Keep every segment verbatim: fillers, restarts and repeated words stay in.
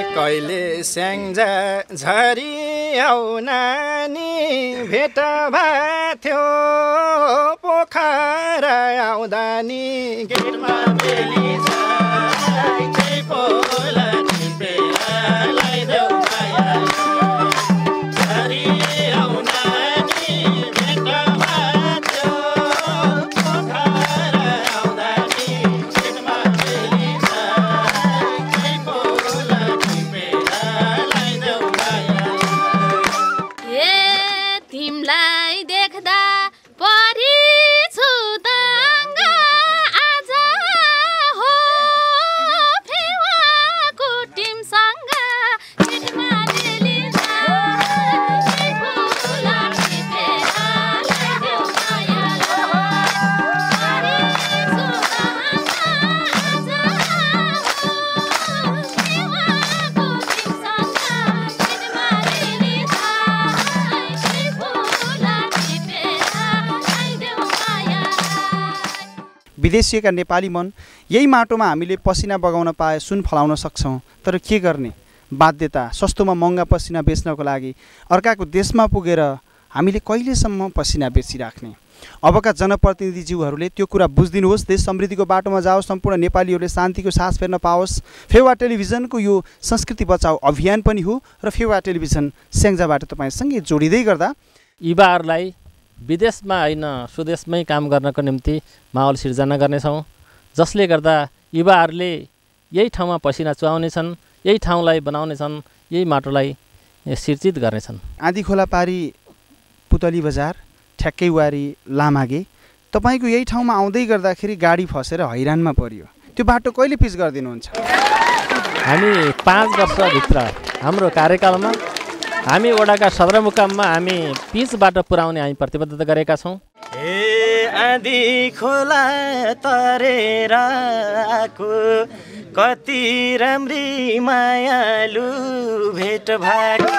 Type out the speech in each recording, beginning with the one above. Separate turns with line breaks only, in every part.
कहिले स्याङ्जा झरी आउ नानी भेट भएको पोखरा आउँदा नि गेटमा बेली छ पोला टिपेर लगाइदेऊ माया झरी आउ नानी भेट भएको पोखरा आउँदा नि गेटमा बेली छ पोला टिपेर लगाइदेऊ माया
ए तिमलाई देख्दा परी छु ताङ्गा आज हो फेवाको टिमसँग पेटमा लेली छ फुला टिपेर लगाइदेऊ माया परी छु ताङ्गा आज हो फेवाको टिमसँग पेटमा लेली छ फुला टिपेर लगाइदेऊ माया।
विदेशिएका नेपाली मन यही माटोमा हामीले पसिना बगाउन पाए सुन फलाउन सक्छौँ, तर के गर्ने बाध्यता सस्तोमा महँगा पसिना बेच्नको लागि अर्काको देशमा पुगेर हामीले कहिलेसम्म पसिना बेचिराख्ने। अबका जनप्रतिनिधिज्यूहरूले त्यो कुरा बुझिदिनुहोस्, देश समृद्धिको बाटोमा जाओस्, सम्पूर्ण नेपालीहरूले शान्तिको सास फेर्न पाओस्। फेवा टेलिभिजनको यो संस्कृति बचाऊ अभियान पनि हो र फेवा टेलिभिजन स्याङ्जाबाट तपाईँसँगै जोडिँदै गर्दा
युवाहरूलाई विदेशमा होइन स्वदेशमै काम गर्नको निम्ति माहौल सिर्जना गर्नेछौँ, जसले गर्दा युवाहरूले यही ठाउँमा पसिना चुहाउनेछन्, यही ठाउँलाई बनाउनेछन्, यही माटोलाई सिर्जित गर्नेछन्।
आँधी खोला पारी पुतली बजार ठ्याक्कै वारी लामागे तपाईँको यही ठाउँमा आउँदै गर्दाखेरि गाडी फसेर हैरानमा पर्यो, त्यो बाटो कहिले पिच गरिदिनुहुन्छ?
हामी पाँच वर्षभित्र हाम्रो कार्यकालमा हामी वडाका सदरमुकाममा हामी पिच बाटो पुर्याउने हामी प्रतिबद्धता गरेका छौँ।
ए आँधी खोला तरेर आएको कति राम्री मायालु भेट भएको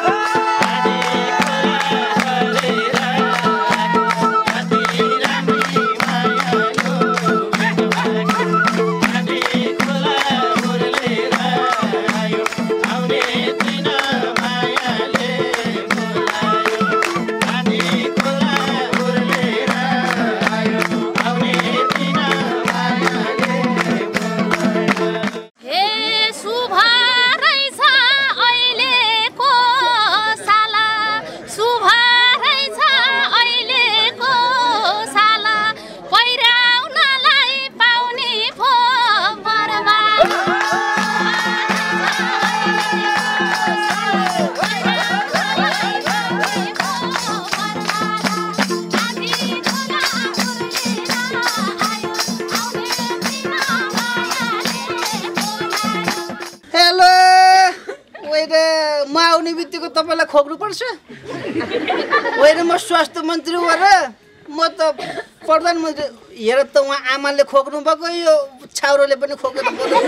तपाईँलाई खोक्नु पर्छ होइन? म स्वास्थ्य मन्त्री हो र म त प्रधानमन्त्री। हेर त उहाँ आमाले खोक्नु भएको, यो छाउरोले पनि खोकेर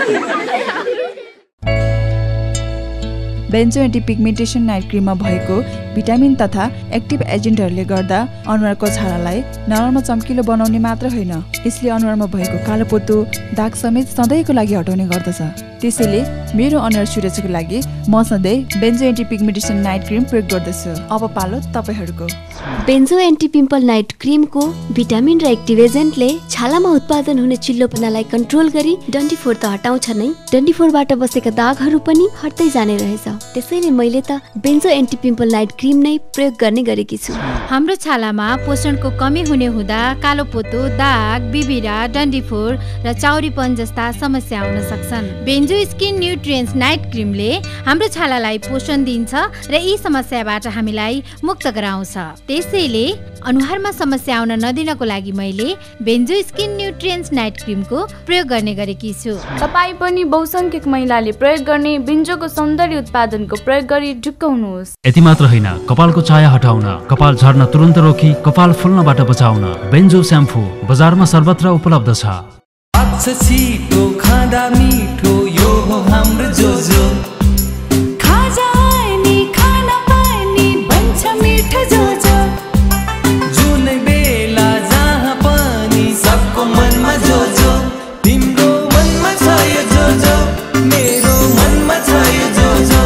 बेन्जो एन्टी पिगमेन्टेसन नाइट क्रिममा भएको भिटामिन तथा एक्टिभ एजेन्टहरूले गर्दा अनुहारको छालालाई नरम चम्किलो बनाउने मात्र होइन, यसले अनुहारमा भएको कालोपोतो दाग समेत सधैँको लागि हटाउने गर्दछ। त्यसैले मेरो अनुहार सुरक्षाको लागि म सधैँ बेन्जो एन्टी पिगमेन्टेसन नाइट क्रिम प्रयोग गर्दछु। अब पालो तपाईँहरूको।
बेन्जो एन्टी पिम्पल नाइट क्रिमको भिटामिन र एक्टिभ एजेन्टले छालामा उत्पादन हुने चिल्लोपनालाई कन्ट्रोल गरी डन्डीफोर त हटाउँछ नै, डन्डीफोरबाट बसेका दागहरू पनि हट्दै जाने रहेछ। त्यसैले मैले त बेन्जो एन्टी पिम्पल नाइट क्रिम नै प्रयोग गर्ने गरेकी छु।
हाम्रो छालामा पोषणको कमी हुने हुँदा कालोपोतो, दाग, बिबिरा, डन्डीफोर र चाउरीपन जस्ता समस्या आउन सक्छन्। बेन्जो स्किन न्युट्रिएन्ट्स नाइट क्रिमले हाम्रो छालालाई पोषण दिन्छ र यी समस्याबाट हामीलाई मुक्त गराउँछ। त्यसैले अनुहारमा समस्या आउन नदिनको लागि मैले बेन्जो स्किन न्युट्रिएन्ट्स नाइट क्रिमको प्रयोग गर्ने गरेकी छु।
तपाईँ पनि बहुसंख्यक महिलाले प्रयोग गर्ने बेन्जोको सौन्दर्य उत्पादनको प्रयोग गरी ढुक्क हुनुहोस्।
यति मात्र होइन, कपालको चाया हटाउन, कपाल झर्न तुरन्त रोकी कपाल फुल्नबाट बचाउन बेन्जो स्याम्पू बजारमा सर्वत्र उपलब्ध छ।
छिटो खाँदा मिठो यो हो हाम्रो जोजो,
खाजा नि खाना पनि बन्छ मिठो जोजो,
जुनै बेला जहाँ पनि सबको मनमा जोजो, तिम्रो मनमा छ यो जोजो, मेरो मनमा छ यो जोजो।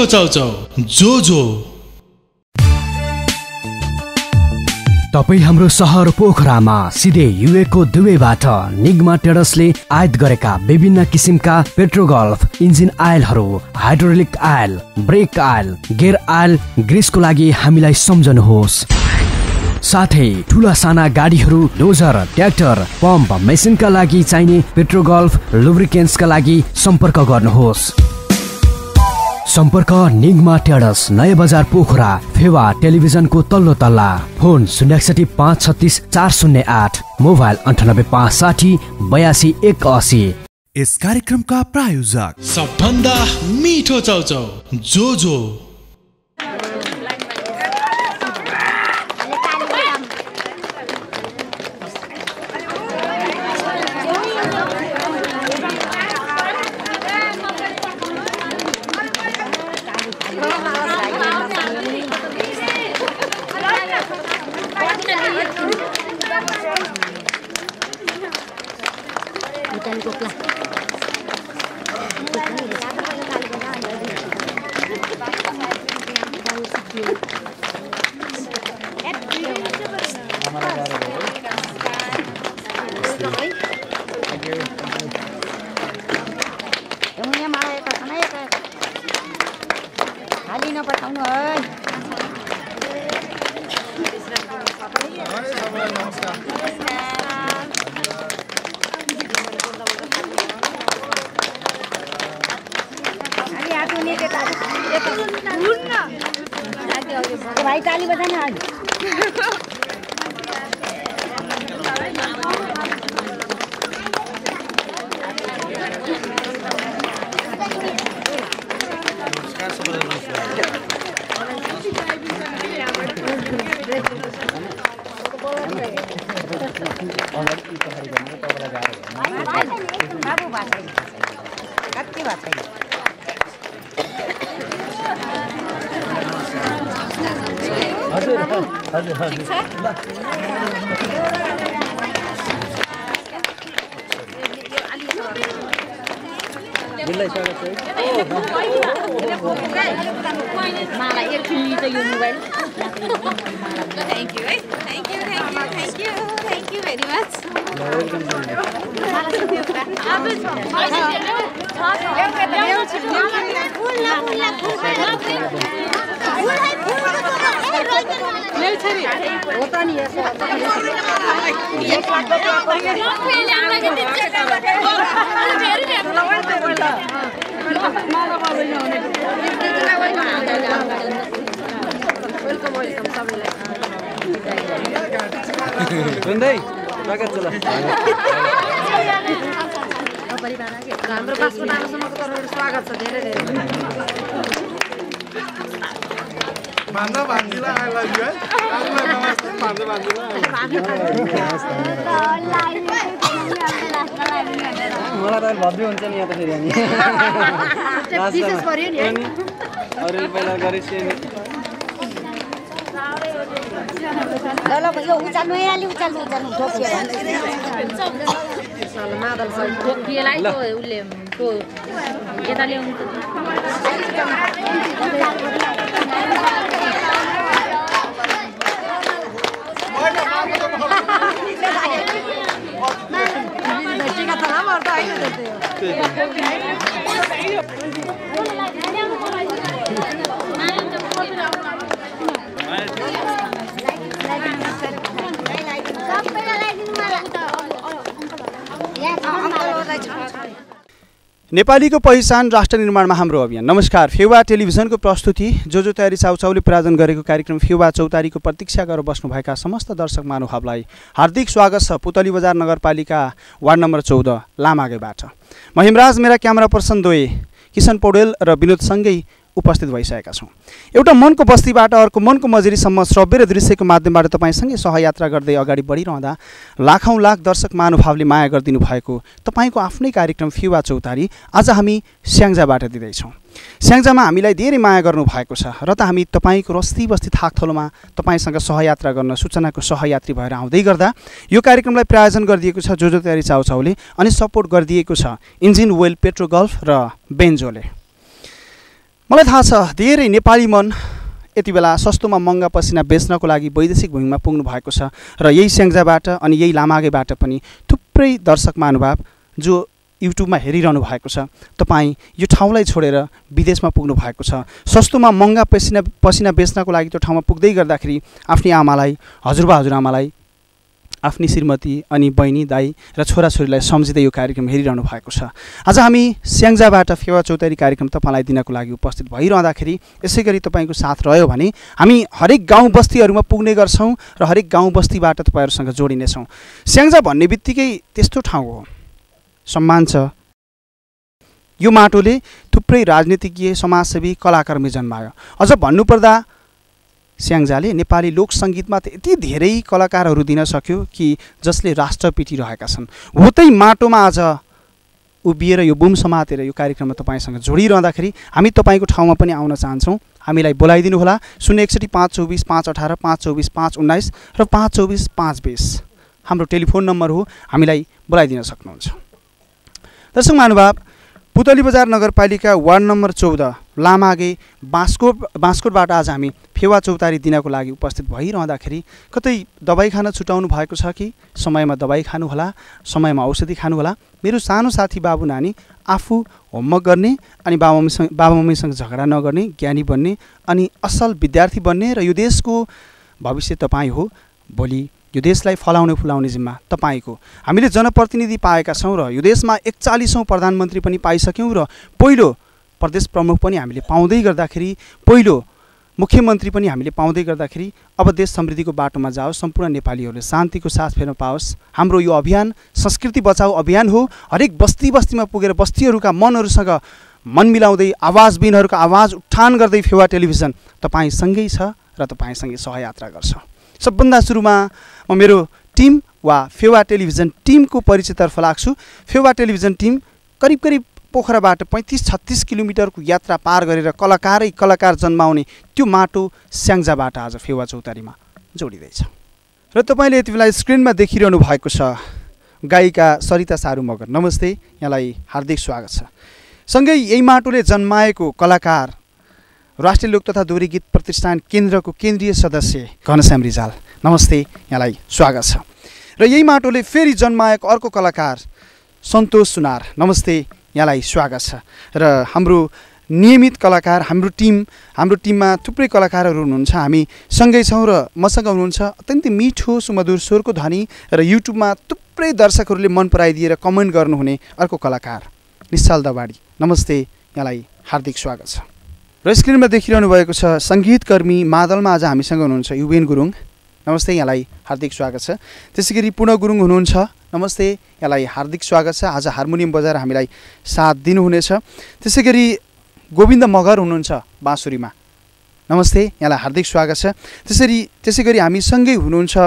मिठो चाउचाउ जो जो।
तपाईँ हाम्रो सहर पोखरामा सिधै युएको दुबईबाट निग्मा ट्रेडर्सले आयात गरेका विभिन्न किसिमका पेट्रोगल्फ इन्जिन आयलहरू, hydraulic oil, brake oil, gear oil, ग्रिसको लागि हामीलाई सम्झनुहोस्। साथै ठुला साना गाडीहरू, डोजर, ट्र्याक्टर, पम्प, मेसिनका लागि चाहिने पेट्रोगल्फ लुब्रिकेन्ट्सका लागि सम्पर्क गर्नुहोस्। सम्पर्क निग्मा ट्रेडर्स, नयाँ बजार पोखरा, फेवा टेलिभिजनको तल्लो तल्ला। फोन शून्य एकसठी पाँच छत्तिस चार शून्य आठ, मोबाइल अन्ठानब्बे पाँच साठी बयासी एक असी।
यस कार्यक्रमका प्रायोजक सबभन्दा मिठो चाउचाउ जो जो।
भाई ताली बजाना आज। बाबू बात है कत्ती बात है हजुर हजुर हजुर बिल्लै स्वागत छ मलाई एकछिन चाहिँ यो मोबाइल थ्याङ्क यू है thank you thank you thank you thank you very much हाम्रो बासपटासम्मको तर्फबाट स्वागत छ धेरै धेरै भन्दा भन्दिला आई लभ यु है नमस्ते भन्दा भन्दिला मलाई त भव्य हुन्छ नि यहाँ त फेरि हामी विशेष पर्यो नि अरु पहिला गरेछ नि ल ल यो उचाल्नु यहाँले उचाल्नु उचाल्नु ठोकियो मादल छ ठोकिएलाई त उले को यता ल्याउनु टिका त राम्रो त हैन
नेपालीको पहिचान राष्ट्र निर्माणमा हाम्रो अभियान। नमस्कार, फेवा टेलिभिजनको प्रस्तुति जो जो तयारी चाउचाउले प्रायोजन गरेको कार्यक्रम फेवा चौतारीको प्रतीक्षा गरेर बस्नुभएका समस्त दर्शक महानुभावलाई हार्दिक स्वागत छ पुतली बजार नगरपालिका वार्ड नम्बर चौध लामागेबाट। म हिमराज, मेरा क्यामेरा पर्सन दोए किशन पौडेल र विनोदसँगै उपस्थित भइसकेका छौँ। एउटा मनको बस्तीबाट अर्को मनको मजुरीसम्म श्रव्य दृश्यको माध्यमबाट तपाईँसँगै सहयात्रा गर्दै अगाडि बढिरहँदा लाखौँ लाख दर्शक महानुभावले माया गरिदिनु भएको तपाईँको आफ्नै कार्यक्रम फेवा चौतारी आज हामी स्याङ्जाबाट दिँदैछौँ। स्याङ्जामा हामीलाई धेरै माया गर्नुभएको छ र त हामी तपाईँको रस्ती बस्ती थाकथलोमा तपाईँसँग सहयात्रा गर्न सूचनाको सहयात्री भएर आउँदै गर्दा यो कार्यक्रमलाई प्रायोजन गरिदिएको छ जो जो तयारी चाउचाउले अनि सपोर्ट गरिदिएको छ इन्जिन वेल पेट्रोगल्फ र बेन्जोले। मलाई थाहा छ धेरै नेपाली मन यति बेला सस्तोमा महँगा पसिना बेच्नको लागि वैदेशिक भूमिमा पुग्नु भएको छ र यही स्याङ्जाबाट अनि यही लामागेबाट पनि थुप्रै दर्शक महानुभाव जो युट्युबमा हेरिरहनु भएको छ। तपाईँ यो ठाउँलाई छोडेर विदेशमा पुग्नु भएको छ। सस्तोमा महँगा पसिना पसिना बेच्नको लागि त्यो ठाउँमा पुग्दै गर्दाखेरि आफ्नी आमालाई, हजुरबा हजुरआमालाई, आफ्नी श्रीमती अनि बहिनी, दाई र छोराछोरीलाई सम्झिँदै यो कार्यक्रम हेरिरहनु भएको छ। आज हामी स्याङ्जाबाट फेवा चौतारी कार्यक्रम तपाईँलाई दिनको लागि उपस्थित भइरहँदाखेरि यसै गरी तपाईँको साथ रह्यो भने हामी हरेक गाउँ बस्तीहरूमा पुग्ने गर्छौँ र हरेक गाउँ बस्तीबाट तपाईँहरूसँग जोडिनेछौँ। स्याङ्जा भन्ने बित्तिकै त्यस्तो ठाउँ हो, सम्मान छ। यो माटोले थुप्रै राजनीतिज्ञ, समाजसेवी, कलाकर्मी जन्मायो। अझ भन्नुपर्दा स्याङ्जाले नेपाली लोक सङ्गीतमा त यति धेरै कलाकारहरू दिन सक्यो कि जसले राष्ट्र पिटिरहेका छन्। हो त्यही माटोमा आज उभिएर यो बुम समातेर यो कार्यक्रममा तपाईँसँग जोडिरहँदाखेरि हामी तपाईँको ठाउँमा पनि आउन चाहन्छौँ। हामीलाई बोलाइदिनु होला शून्य एकसठी पाँच चौबिस पाँच अठार पाँच चौबिस पाँच उन्नाइस र पाँच चौबिस पाँच बिस हाम्रो टेलिफोन नम्बर हो, हामीलाई बोलाइदिन सक्नुहुन्छ। दर्शक महानुभाव, पुतली बजार नगरपालिका वार्ड नम्बर चौध लामागे बाँसकोट बाँसकोटबाट आज हामी फेवा चौतारी दिनको लागि उपस्थित भइरहँदाखेरि कतै दबाई खान छुटाउनु भएको छ कि समयमा दबाई खानुहोला, समयमा औषधि खानुहोला। मेरो सानो साथी बाबु नानी आफू होमवर्क गर्ने अनि बाबा मम्मीसँग बाबा मम्मीसँग झगडा नगर्ने, ज्ञानी बन्ने अनि असल विद्यार्थी बन्ने र यो देशको भविष्य तपाईँ हो। भोलि यो देशलाई फलाउने फुलाउने जिम्मा तपाईँको। हामीले जनप्रतिनिधि पाएका छौँ र यो देशमा एकचालिसौँ प्रधानमन्त्री पनि पाइसक्यौँ र पहिलो प्रदेश प्रमुख पनि हामीले पाउँदै गर्दाखेरि, पहिलो मुख्यमन्त्री पनि हामीले पाउँदै गर्दाखेरि अब देश समृद्धिको बाटोमा जाओस्, सम्पूर्ण नेपालीहरूले शान्तिको साथ फेर्न पाओस्। हाम्रो यो अभियान संस्कृति बचाऊ अभियान हो। हरेक बस्ती बस्तीमा पुगेर बस्तीहरूका मनहरूसँग मन मिलाउँदै, आवाजबिनहरूको आवाज उठान गर्दै फेवा टेलिभिजन तपाईँसँगै छ र तपाईँसँगै सहयात्रा गर्छ। सबभन्दा सुरुमा म मेरो टिम वा फेवा टेलिभिजन टिमको परिचयतर्फ लाग्छु। फेवा टेलिभिजन टिम करिब करिब पोखराबाट पैँतिस छत्तिस किलोमिटरको यात्रा पार गरेर कलाकारै कलाकार जन्माउने त्यो माटो स्याङ्जाबाट आज फेवा चौतारीमा जोडिँदैछ। र तपाईँले यति बेला स्क्रिनमा देखिरहनु भएको छ गायिका सरिता सारू मगर। नमस्ते, यहाँलाई हार्दिक स्वागत छ। सँगै यही माटोले जन्माएको कलाकार, राष्ट्रिय लोक तथा दोहोरी गीत प्रतिष्ठान केन्द्रको केन्द्रीय सदस्य घनश्याम रिजाल। नमस्ते, यहाँलाई स्वागत छ। र यही माटोले फेरि जन्माएको अर्को कलाकार सन्तोष सुनार। नमस्ते, यहाँलाई स्वागत छ। र हाम्रो नियमित कलाकार, हाम्रो टिम हाम्रो टिममा थुप्रै कलाकारहरू हुनुहुन्छ, हामी सँगै छौँ र मसँग हुनुहुन्छ अत्यन्तै मिठो सुमधुर स्वरको ध्वनि र युट्युबमा थुप्रै दर्शकहरूले मन पराइदिएर कमेन्ट गर्नुहुने अर्को कलाकार निश्चल दवाडी। नमस्ते, यहाँलाई हार्दिक स्वागत छ। र स्क्रिनमा देखिरहनु भएको छ सङ्गीतकर्मी मादलमा आज हामीसँग हुनुहुन्छ युवेन गुरुङ। नमस्ते, यहाँलाई हार्दिक स्वागत छ। त्यसै गरी पूर्ण गुरुङ हुनुहुन्छ। नमस्ते, यहाँलाई हार्दिक स्वागत छ। आज हार्मोनियम बजाएर हामीलाई साथ दिनुहुनेछ। त्यसै गरी गोविन्द मगर हुनुहुन्छ बाँसुरीमा। नमस्ते, यहाँलाई हार्दिक स्वागत छ। त्यसरी त्यसै गरी हामीसँगै हुनुहुन्छ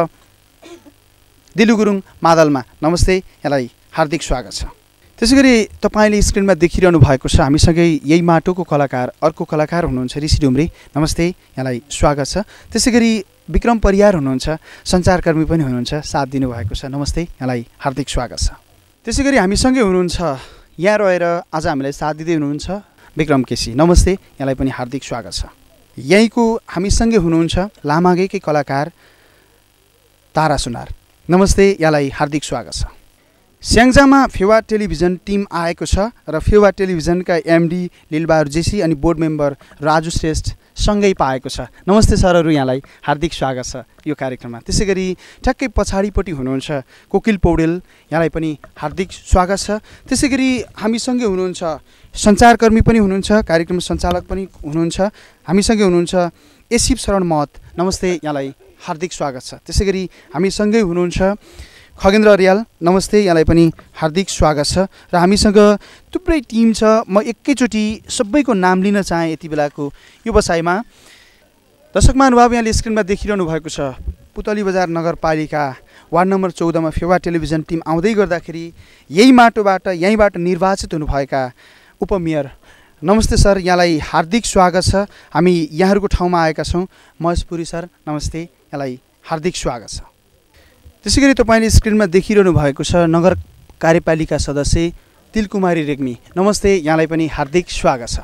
दिलु गुरुङ मादलमा। नमस्ते, यहाँलाई हार्दिक स्वागत छ। त्यसै गरी तपाईँले स्क्रिनमा देखिरहनु भएको छ हामीसँगै यही माटोको कलाकार, अर्को कलाकार हुनुहुन्छ ऋषि डुम्रे। नमस्ते, यहाँलाई स्वागत छ। त्यसै गरी विक्रम परियार हुनुहुन्छ, सञ्चारकर्मी पनि हुनुहुन्छ, साथ दिनुभएको छ। नमस्ते, यहाँलाई हार्दिक स्वागत छ। त्यसै गरी हामीसँगै हुनुहुन्छ यहाँ रहेर आज हामीलाई साथ दिँदै हुनुहुन्छ विक्रम केसी। नमस्ते, यहाँलाई पनि हार्दिक स्वागत छ। यहीँको हामीसँगै हुनुहुन्छ लामागेकै कलाकार तारा सुनार। नमस्ते, यहाँलाई हार्दिक स्वागत छ। स्याङ्जामा फेवा टेलिभिजन टिम आएको छ र फेवा टेलिभिजनका एमडी लीलबहादुर जेसी अनि बोर्ड मेम्बर राजु श्रेष्ठ सँगै पाएको छ। नमस्ते सरहरू, यहाँलाई हार्दिक स्वागत छ यो कार्यक्रममा। त्यसै गरी ठ्याक्कै पछाडिपट्टि हुनुहुन्छ कोकिल पौडेल, यहाँलाई पनि हार्दिक स्वागत छ। त्यसै गरी हामीसँगै हुनुहुन्छ सञ्चारकर्मी पनि हुनुहुन्छ, कार्यक्रम सञ्चालक पनि हुनुहुन्छ, हामीसँगै हुनुहुन्छ एसिप शरण महत। नमस्ते, यहाँलाई हार्दिक स्वागत छ। त्यसै गरी हामीसँगै हुनुहुन्छ खगेन्द्र रियाल। नमस्ते, यहाँलाई पनि हार्दिक स्वागत छ। र हामीसँग थुप्रै टिम छ। म एकैचोटि सबैको नाम लिन चाहेँ यति बेलाको यो बसाइमा। दर्शक महानुभाव, यहाँले स्क्रिनमा देखिरहनु भएको छ पुतली बजार नगरपालिका वार्ड नम्बर चौधमा फेवा टेलिभिजन टिम आउँदै गर्दाखेरि यही माटोबाट यहीँबाट निर्वाचित हुनुभएका उपमेयर। नमस्ते सर, यहाँलाई हार्दिक स्वागत छ। हामी यहाँहरूको ठाउँमा आएका छौँ। महेशपुरी सर, नमस्ते, यहाँलाई हार्दिक स्वागत छ। त्यसै गरी तपाईँले स्क्रिनमा देखिरहनु भएको छ नगर कार्यपालिका सदस्य तिलकुमारी रेग्मी। नमस्ते, यहाँलाई पनि हार्दिक स्वागत छ।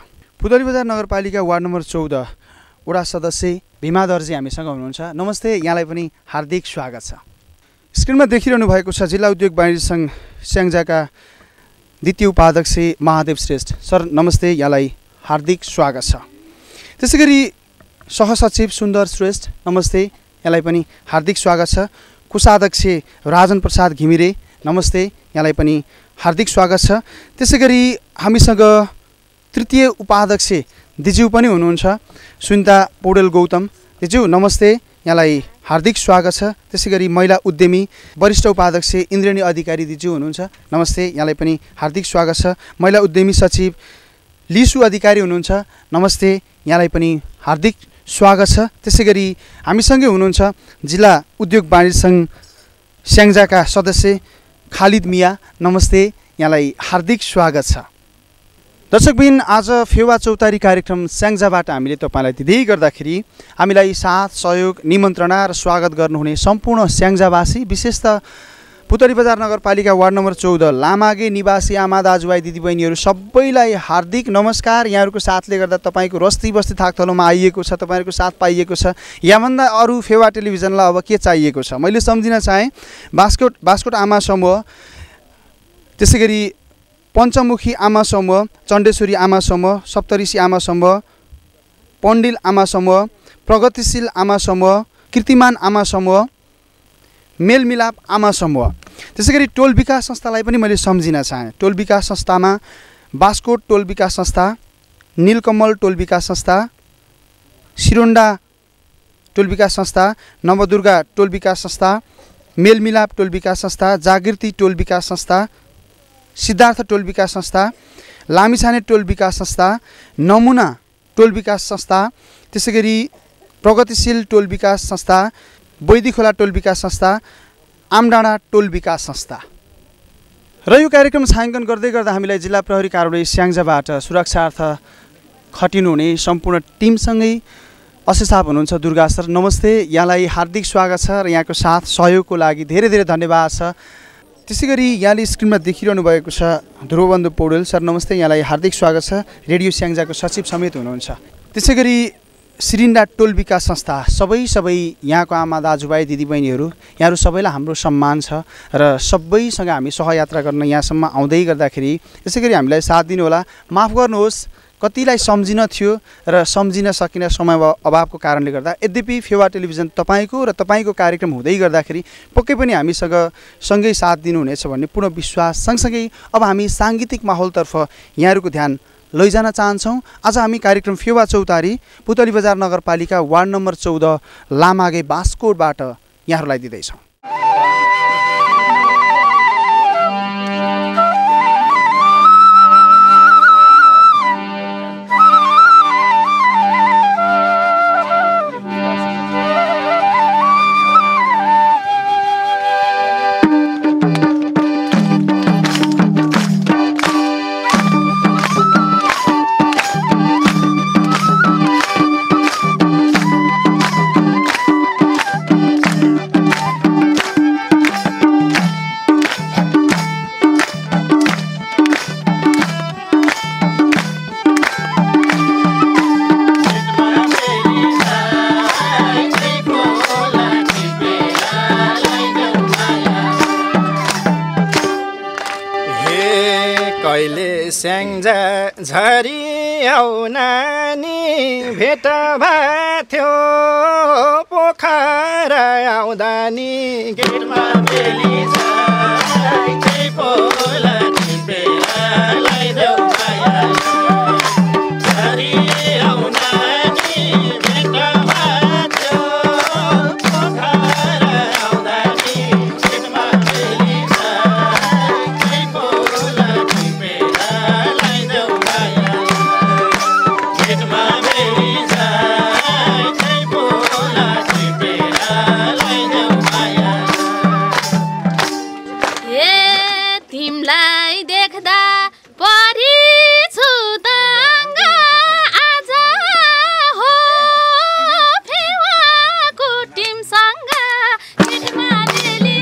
पुतली बजार नगरपालिका वार्ड नम्बर चौध वडा सदस्य भीमा दर्जी हामीसँग हुनुहुन्छ। नमस्ते, यहाँलाई पनि हार्दिक स्वागत छ। स्क्रिनमा देखिरहनु भएको छ जिल्ला उद्योग वाणिज्य सङ्घ स्याङ्जाका द्वितीय उपाध्यक्ष महादेव श्रेष्ठ। सर नमस्ते, यहाँलाई हार्दिक स्वागत छ। त्यसै गरी सहसचिव सुन्दर श्रेष्ठ, नमस्ते, यहाँलाई पनि हार्दिक स्वागत छ। कोषाध्यक्ष राजन प्रसाद घिमिरे, नमस्ते, यहाँलाई पनि हार्दिक स्वागत छ। त्यसै गरी हामीसँग तृतीय उपाध्यक्ष दिज्यू पनि हुनुहुन्छ, सुनिता पौडेल गौतम। दिज्यू नमस्ते, यहाँलाई हार्दिक स्वागत छ। त्यसै गरी महिला उद्यमी वरिष्ठ उपाध्यक्ष इन्द्रेणी अधिकारी दिज्यू हुनुहुन्छ, नमस्ते, यहाँलाई पनि हार्दिक स्वागत छ। महिला उद्यमी सचिव लिसु अधिकारी हुनुहुन्छ, नमस्ते, यहाँलाई पनि हार्दिक स्वागत छ। त्यसै गरी हामीसँगै हुनुहुन्छ जिल्ला उद्योग वाणिज्य सङ्घ स्याङ्जाका सदस्य खालिद मिया, नमस्ते, यहाँलाई हार्दिक स्वागत छ। दर्शकबिन, आज फेवा चौतारी कार्यक्रम स्याङ्जाबाट हामीले तपाईँलाई दिँदै गर्दाखेरि हामीलाई साथ सहयोग निमन्त्रणा र स्वागत गर्नुहुने सम्पूर्ण स्याङ्जावासी, विशेषतः पुतली बजार नगरपालिका वार्ड नम्बर चौध लामागे निवासी आमा दाजुभाइ दिदीबहिनीहरू सबैलाई हार्दिक नमस्कार। यहाँहरूको साथले गर्दा तपाईँको रस्ती बस्ती थाकथलोमा आइएको छ, तपाईँहरूको साथ पाइएको छ। यहाँभन्दा अरू फेवा टेलिभिजनलाई अब के चाहिएको छ? मैले सम्झिन चाहेँ बास्कोट बास्कोट आमा समूह, त्यसै गरी पञ्चमुखी आमा समूह, चण्डेश्वरी आमा समूह, सप्तऋषि आमा समूह, पण्डिल आमा समूह, प्रगतिशील आमा समूह, कीर्तिमान आमा समूह, मेलमिलाप आमा समूह। त्यसै गरी टोल विकास संस्थालाई पनि मैले सम्झिन चाहेँ। टोल विकास संस्थामा बास्कोट टोल विकास संस्था, नीलकमल टोल विकास संस्था, सिरोन्डा टोल विकास संस्था, नवदुर्गा टोल विकास संस्था, मेलमिलाप टोल विकास संस्था, जागृति टोल विकास संस्था, सिद्धार्थ टोल विकास संस्था, लामिछाने टोल विकास संस्था, नमुना टोल विकास संस्था, त्यसै गरी प्रगतिशील टोल विकास संस्था, बैदीखोला टोल विकास संस्था, आमडाँडा टोल विकास संस्था। र यो कार्यक्रम छायाङ्कन गर्दै गर्दा हामीलाई जिल्ला प्रहरी कार्यालय स्याङ्जाबाट सुरक्षार्थ खटिनुहुने सम्पूर्ण टिमसँगै असे साहब हुनुहुन्छ, दुर्गा सर, नमस्ते, यहाँलाई हार्दिक स्वागत छ र यहाँको साथ सहयोगको लागि धेरै धेरै धन्यवाद छ। त्यसै गरी यहाँले स्क्रिनमा देखिरहनु भएको छ ध्रुवबन्धु पौडेल, सर नमस्ते, यहाँलाई हार्दिक स्वागत छ। रेडियो स्याङ्जाको सचिव समेत हुनुहुन्छ। त्यसै गरी सिरिन्डा टोल विकास संस्था, सबै सबै यहाँको आमा दाजुभाइ दिदीबहिनीहरू, यहाँहरू सबैलाई हाम्रो सम्मान छ र सबैसँग हामी सहयात्रा गर्न यहाँसम्म आउँदै गर्दाखेरि यसै गरी हामीलाई साथ दिनुहोला। माफ गर्नुहोस्, कतिलाई सम्झिन थियो र सम्झिन सकिन समय अभावको कारणले गर्दा। यद्यपि फेवा टेलिभिजन तपाईँको र तपाईँको कार्यक्रम हुँदै गर्दाखेरि पक्कै पनि हामीसँग सँगै साथ दिनुहुनेछ भन्ने पूर्ण विश्वास सँगसँगै अब हामी साङ्गीतिक माहौलतर्फ यहाँहरूको ध्यान लैजान चाहन्छौँ। आज हामी कार्यक्रम फेवा चौतारी पुतली बजार नगरपालिका वार्ड नम्बर चौध लामागे बास्कोटबाट यहाँहरूलाई दिँदैछौँ।
स्याङ्जा झरी आउ नानी भेट भएको पोखरा आउँदा नि गेटमा बेली पोला लगाइदेऊ माया झरी आउ नानी भेट भएको पोखरा आउँदा नि गेटमा बेली पोला
तिमलाई देख्दा परिछु दङ्ग आज हो फेवाको टिमसँग गेटमा बेली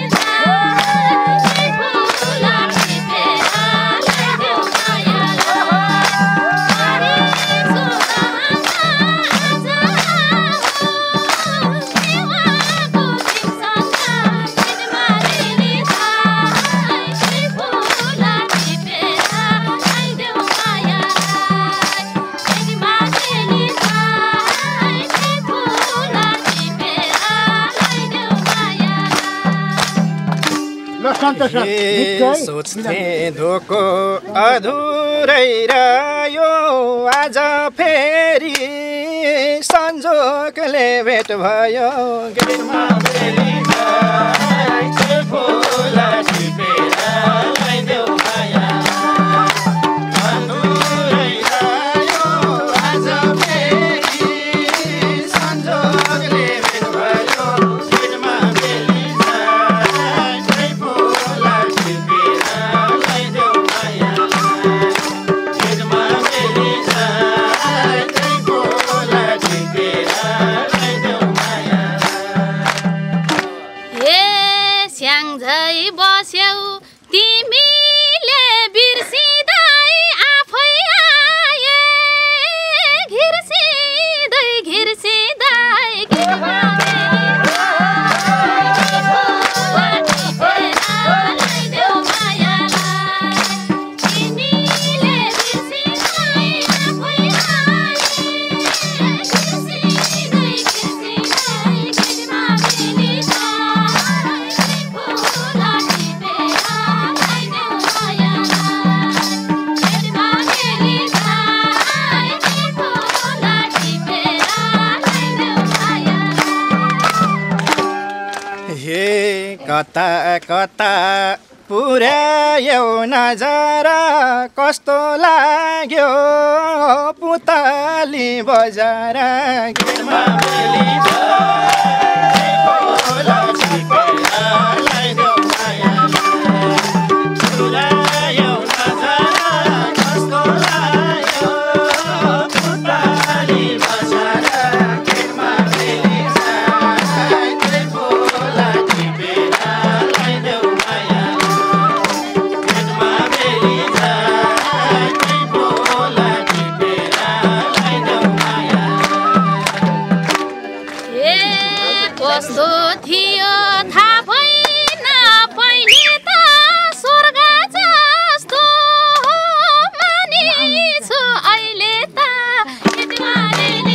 फुला टिपेर ल्याइदेऊ माया परिछु
सोच्थे धोको अधुरै रह्यो आज फेरि संजोगले भेट भयो गेटमा बेली फुला टिपेर ल्याइदेऊ माया अधुरै रह्यो आज फेरि संजोगले भेट भयो गेटमा बेली
बस्यौ तिमीले बिर्सिँदै आफै आए घिर्सिँदै घिर्सिँदै गेटमा ल्याइदेऊ मायालाई तिमीले बिर्सिँदै आफै आए घिर्सिँदै घिर्सिँदै गेटमा
कता कता पुर्यायौ नजारा कस्तो लाग्यो पुतली बजार गेटमा बेली फुला टिपेर ल्याइदेऊ माया पुर्यायौ नजारा कस्तो लाग्यो पुतली बजार गेटमा बेली फुला टिपेर ल्याइदेऊ माया गेटमा बेली फुला टिपेर ल्याइदेऊ माया
ए कस्तो थियो थाहा भएन पहिले त स्वर्ग जस्तो मानिछु अहिले त गेटमा बेली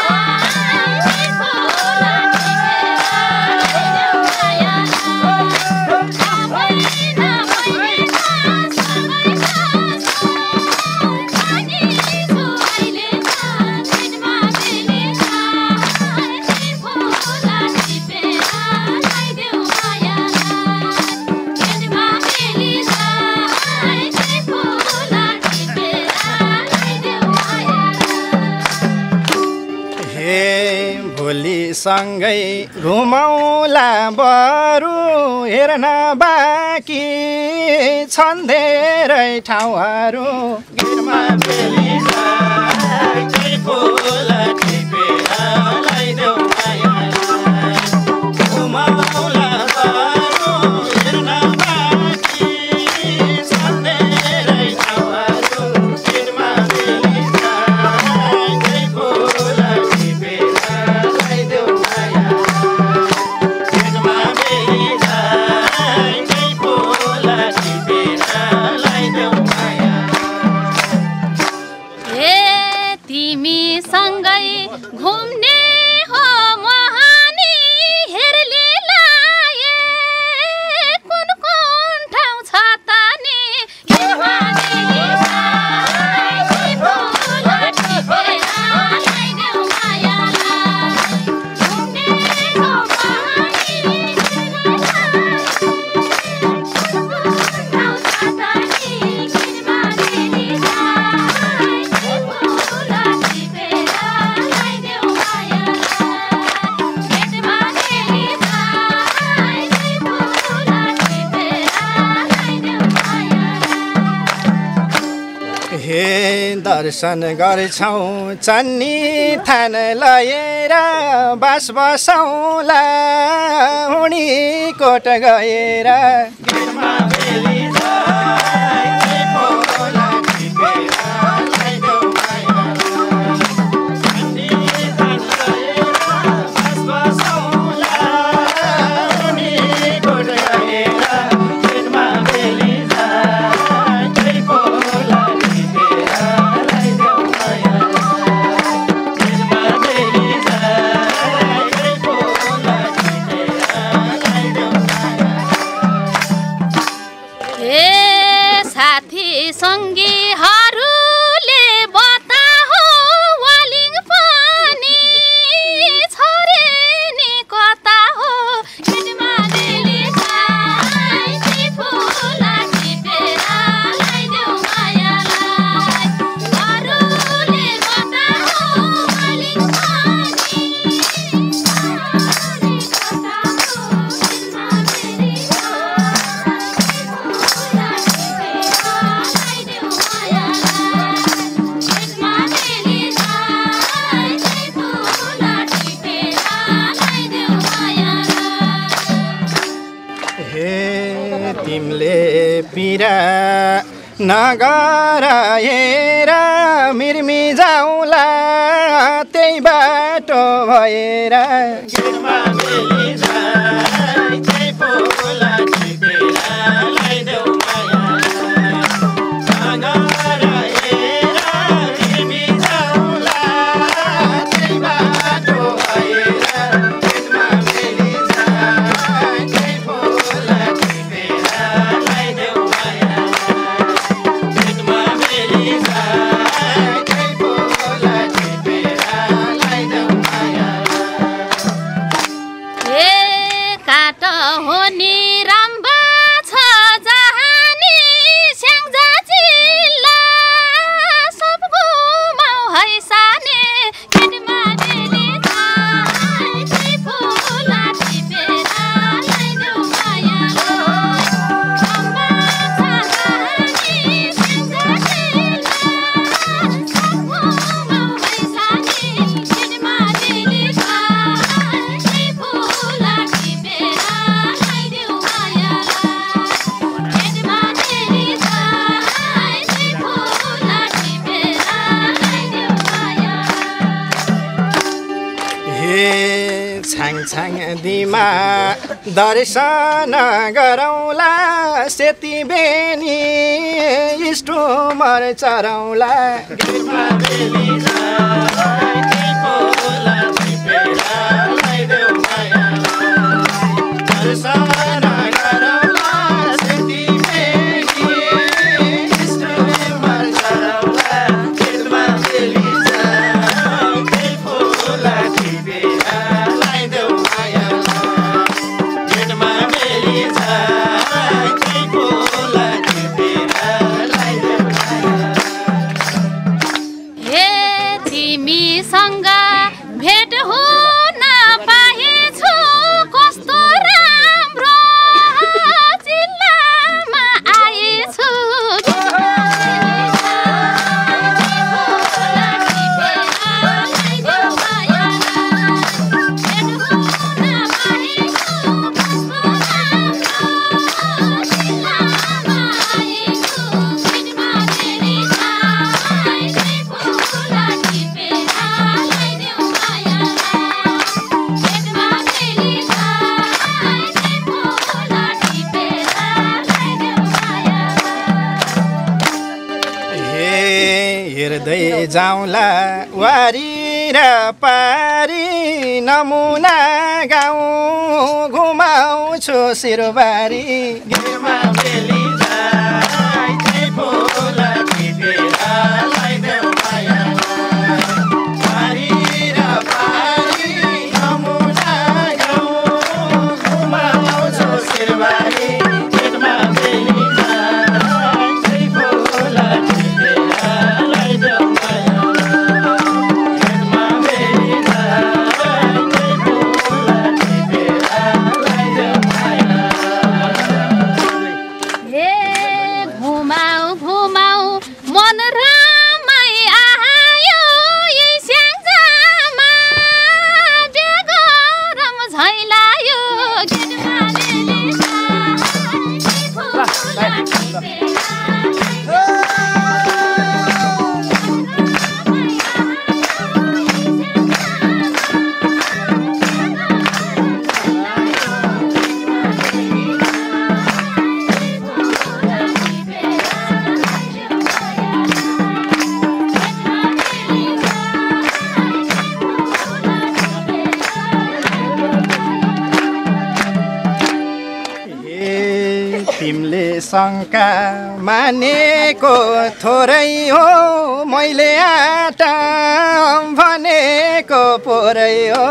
फुला टिपेर ल्याइदेऊ माया थाहा भएन पहिले त स्वर्ग जस्तो मानिछु अहिले त गेटमा बेली फुला टिपेर ल्याइदेऊ माया गेटमा बेली फुला टिपेर ल्याइदेऊ माया
हे भोलिसँगै घुमौला बरु हेर्न बाँकी छन् धेरै ठाउँहरू गेटमा बेली फुला टिपेर ल्याइदेऊ माया घुमौला बरु हेर्न बाँकी छन् धेरै ठाउँहरू गेटमा बेली फुला टिपेर ल्याइदेऊ माया गेटमा बेली फुला टिपेर ल्याइदेऊ माया
ए तिमीसँगै घुम्ने हो मोहानी हेरले लाए कुन कुन ठाउँ छ त नि गेटमा बेली फुला टिपेर ल्याइदेऊ मायालाई घुम्ने हो मोहानी हेरले लाए कुन कुन ठाउँ छ त नि गेटमा बेली फुला टिपेर ल्याइदेऊ मायालाई गेटमा बेली फुला टिपेर ल्याइदेऊ मायालाई
हे दर्शन गर्छौँ चन्नी थान लएर बास बसौँला हुडी कोट गएर गेटमा बेली फुला टिपेर ल्याइदेऊ माया चन्नी थान लएर बास बसौँला हुडी कोट गएर गेटमा बेली फुला टिपेर ल्याइदेऊ माया गेटमा बेली फुला टिपेर ल्याइदेऊ माया
सङ्गीहरूले बता हो वालिङ पनि छरे नि कता हो केटमाले चाहिँ फुला टिपेर लगाइदेऊ मायालाई अरूले बता हो वालिङ पनि
तिमीले पिरा नगर हेर मिर्मी जाउँला त्यही बाटो भएर छाङ दिमा दर्शन गरौँला सेती बेनी स्टोमर चरौँला जाउँला वारी र पारी नमुना गाउँ घुमाउँछु सिरबारी गिरमा बेली जाई त्यही फुला टिपेर लगाइदेऊ मायालाई वारी र पारी नमुना गाउँ घुमाउँछु सिरबारी गिरमा बेली जाई त्यही फुला टिपेर लगाइदेऊ तिमीले शङ्का मानेको थोरै हो मैले आटा भनेको पोरै हो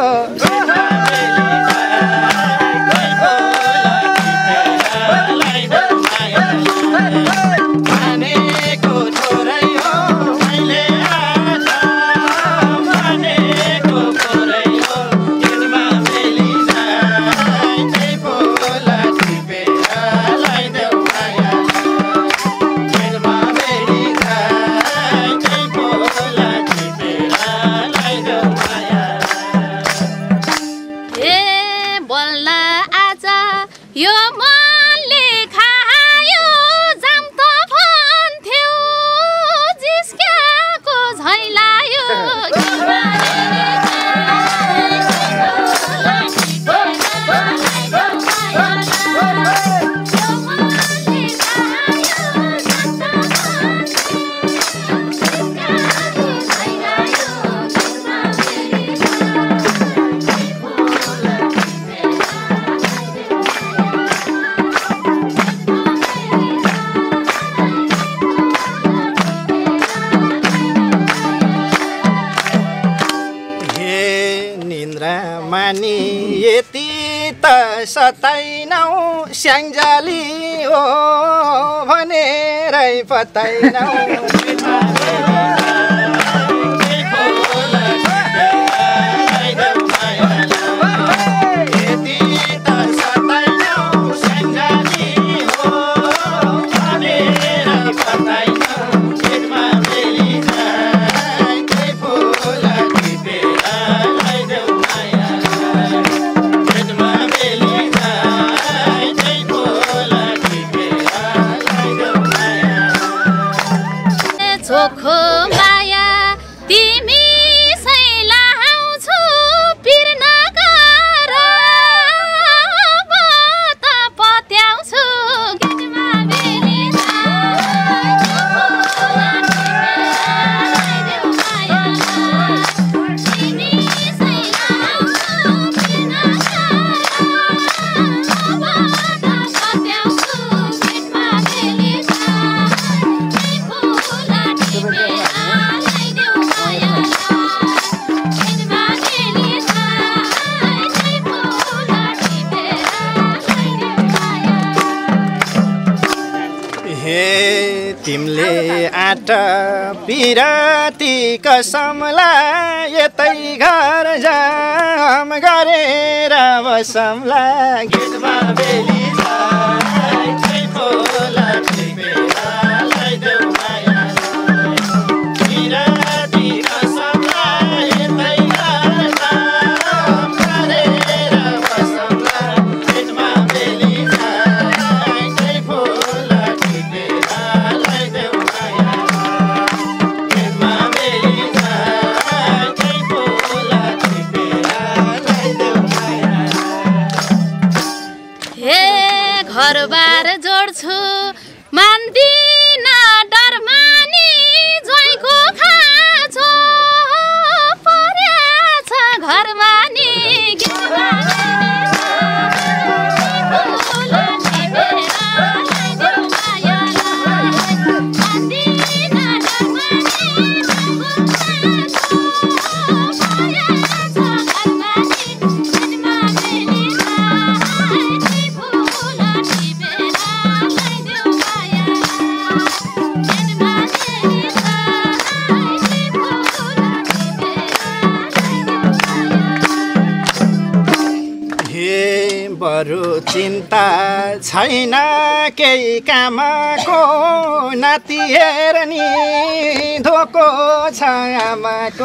सताइनौ स्याङ्जाली हो भनेरै पताइनौ तिमीले आटा पिराती कसमला यतै घर जाम गरेर बसमला गीतमा बेली
घरबार जोड्छु मान्दिन डर मानी ज्वाइँको खाँचो पर्याछ घरमा नि बरु चिन्ता छैन केही कामको नाति हेर्ने धोको छ आमाको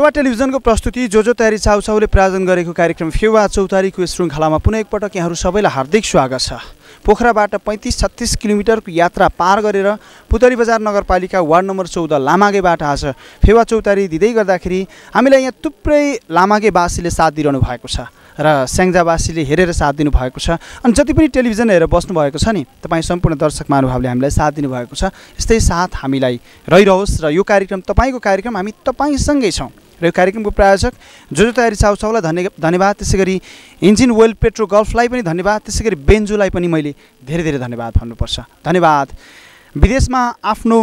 फेवा टेलिभिजनको प्रस्तुति जो जो तयारी चाउचाउले प्रायोजन गरेको कार्यक्रम फेवा चौतारीको श्रृङ्खलामा पुनः एकपटक यहाँहरू सबैलाई हार्दिक स्वागत छ। पोखराबाट पैँतिस छत्तिस किलोमिटरको यात्रा पार गरेर पुतली बजार नगरपालिका वार्ड नम्बर चौध लामागेबाट आज फेवा चौतारी दिँदै गर्दाखेरि हामीलाई यहाँ थुप्रै लामागेवासीले साथ दिइरहनु भएको छ र स्याङ्जावासीले हेरेर साथ दिनुभएको छ। अनि जति पनि टेलिभिजन हेरेर बस्नुभएको छ नि, तपाईँ सम्पूर्ण दर्शक महानुभावले हामीलाई साथ दिनुभएको छ। यस्तै साथ हामीलाई रहिरहोस् र यो कार्यक्रम तपाईँको कार्यक्रम, हामी तपाईँसँगै छौँ। र यो कार्यक्रमको प्रायोजक जो जो तयारी चाउचाउलाई धन्य धन्यवाद, त्यसै गरी इन्जिन ओइल पेट्रो गल्फलाई पनि धन्यवाद, त्यसै गरी बेन्जुलाई पनि मैले धेरै धेरै धन्यवाद भन्नुपर्छ। धन्यवाद। विदेशमा आफ्नो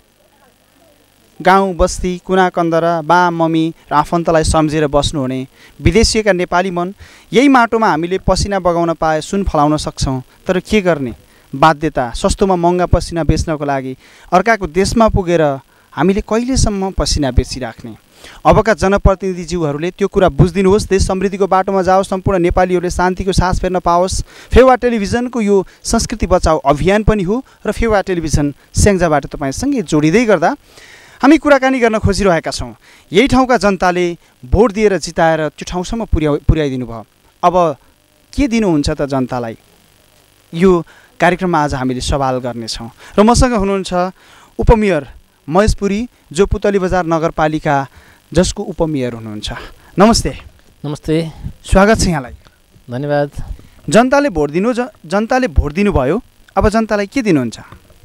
गाउँ बस्ती कुना कन्दरा बा मम्मी र आफन्तलाई सम्झेर बस्नुहुने विदेशीका नेपाली मन, यही माटोमा हामीले पसिना बगाउन पाए सुन फलाउन सक्छौँ। तर के गर्ने, बाध्यता सस्तोमा महँगा पसिना बेच्नको लागि अर्काको देशमा पुगेर हामीले कहिलेसम्म पसिना बेचिराख्ने। अबका जनप्रतिनिधिज्यूहरूले त्यो कुरा बुझिदिनुहोस्, देश समृद्धिको बाटोमा जाओस्, सम्पूर्ण नेपालीहरूले शान्तिको सास फेर्न पाओस्। फेवा टेलिभिजनको यो संस्कृति बचाऊ अभियान पनि हो र फेवा टेलिभिजन स्याङ्जाबाट तपाईँसँगै जोडिँदै गर्दा हामी कुराकानी गर्न खोजिरहेका छौँ। यही ठाउँका जनताले भोट दिएर जिताएर त्यो ठाउँसम्म पुर्याउ पुर्याइदिनु भयो। अब के दिनुहुन्छ त जनतालाई, यो कार्यक्रममा आज हामीले सवाल गर्नेछौँ। र मसँग हुनुहुन्छ उपमेयर महेश पुरी, जो पुतली बजार नगरपालिका जसको उपमेयर हुनुहुन्छ। नमस्ते।
नमस्ते,
स्वागत छ यहाँलाई।
धन्यवाद।
जनताले भोट दिनु ज जनताले भोट दिनुभयो, अब जनतालाई के दिनुहुन्छ?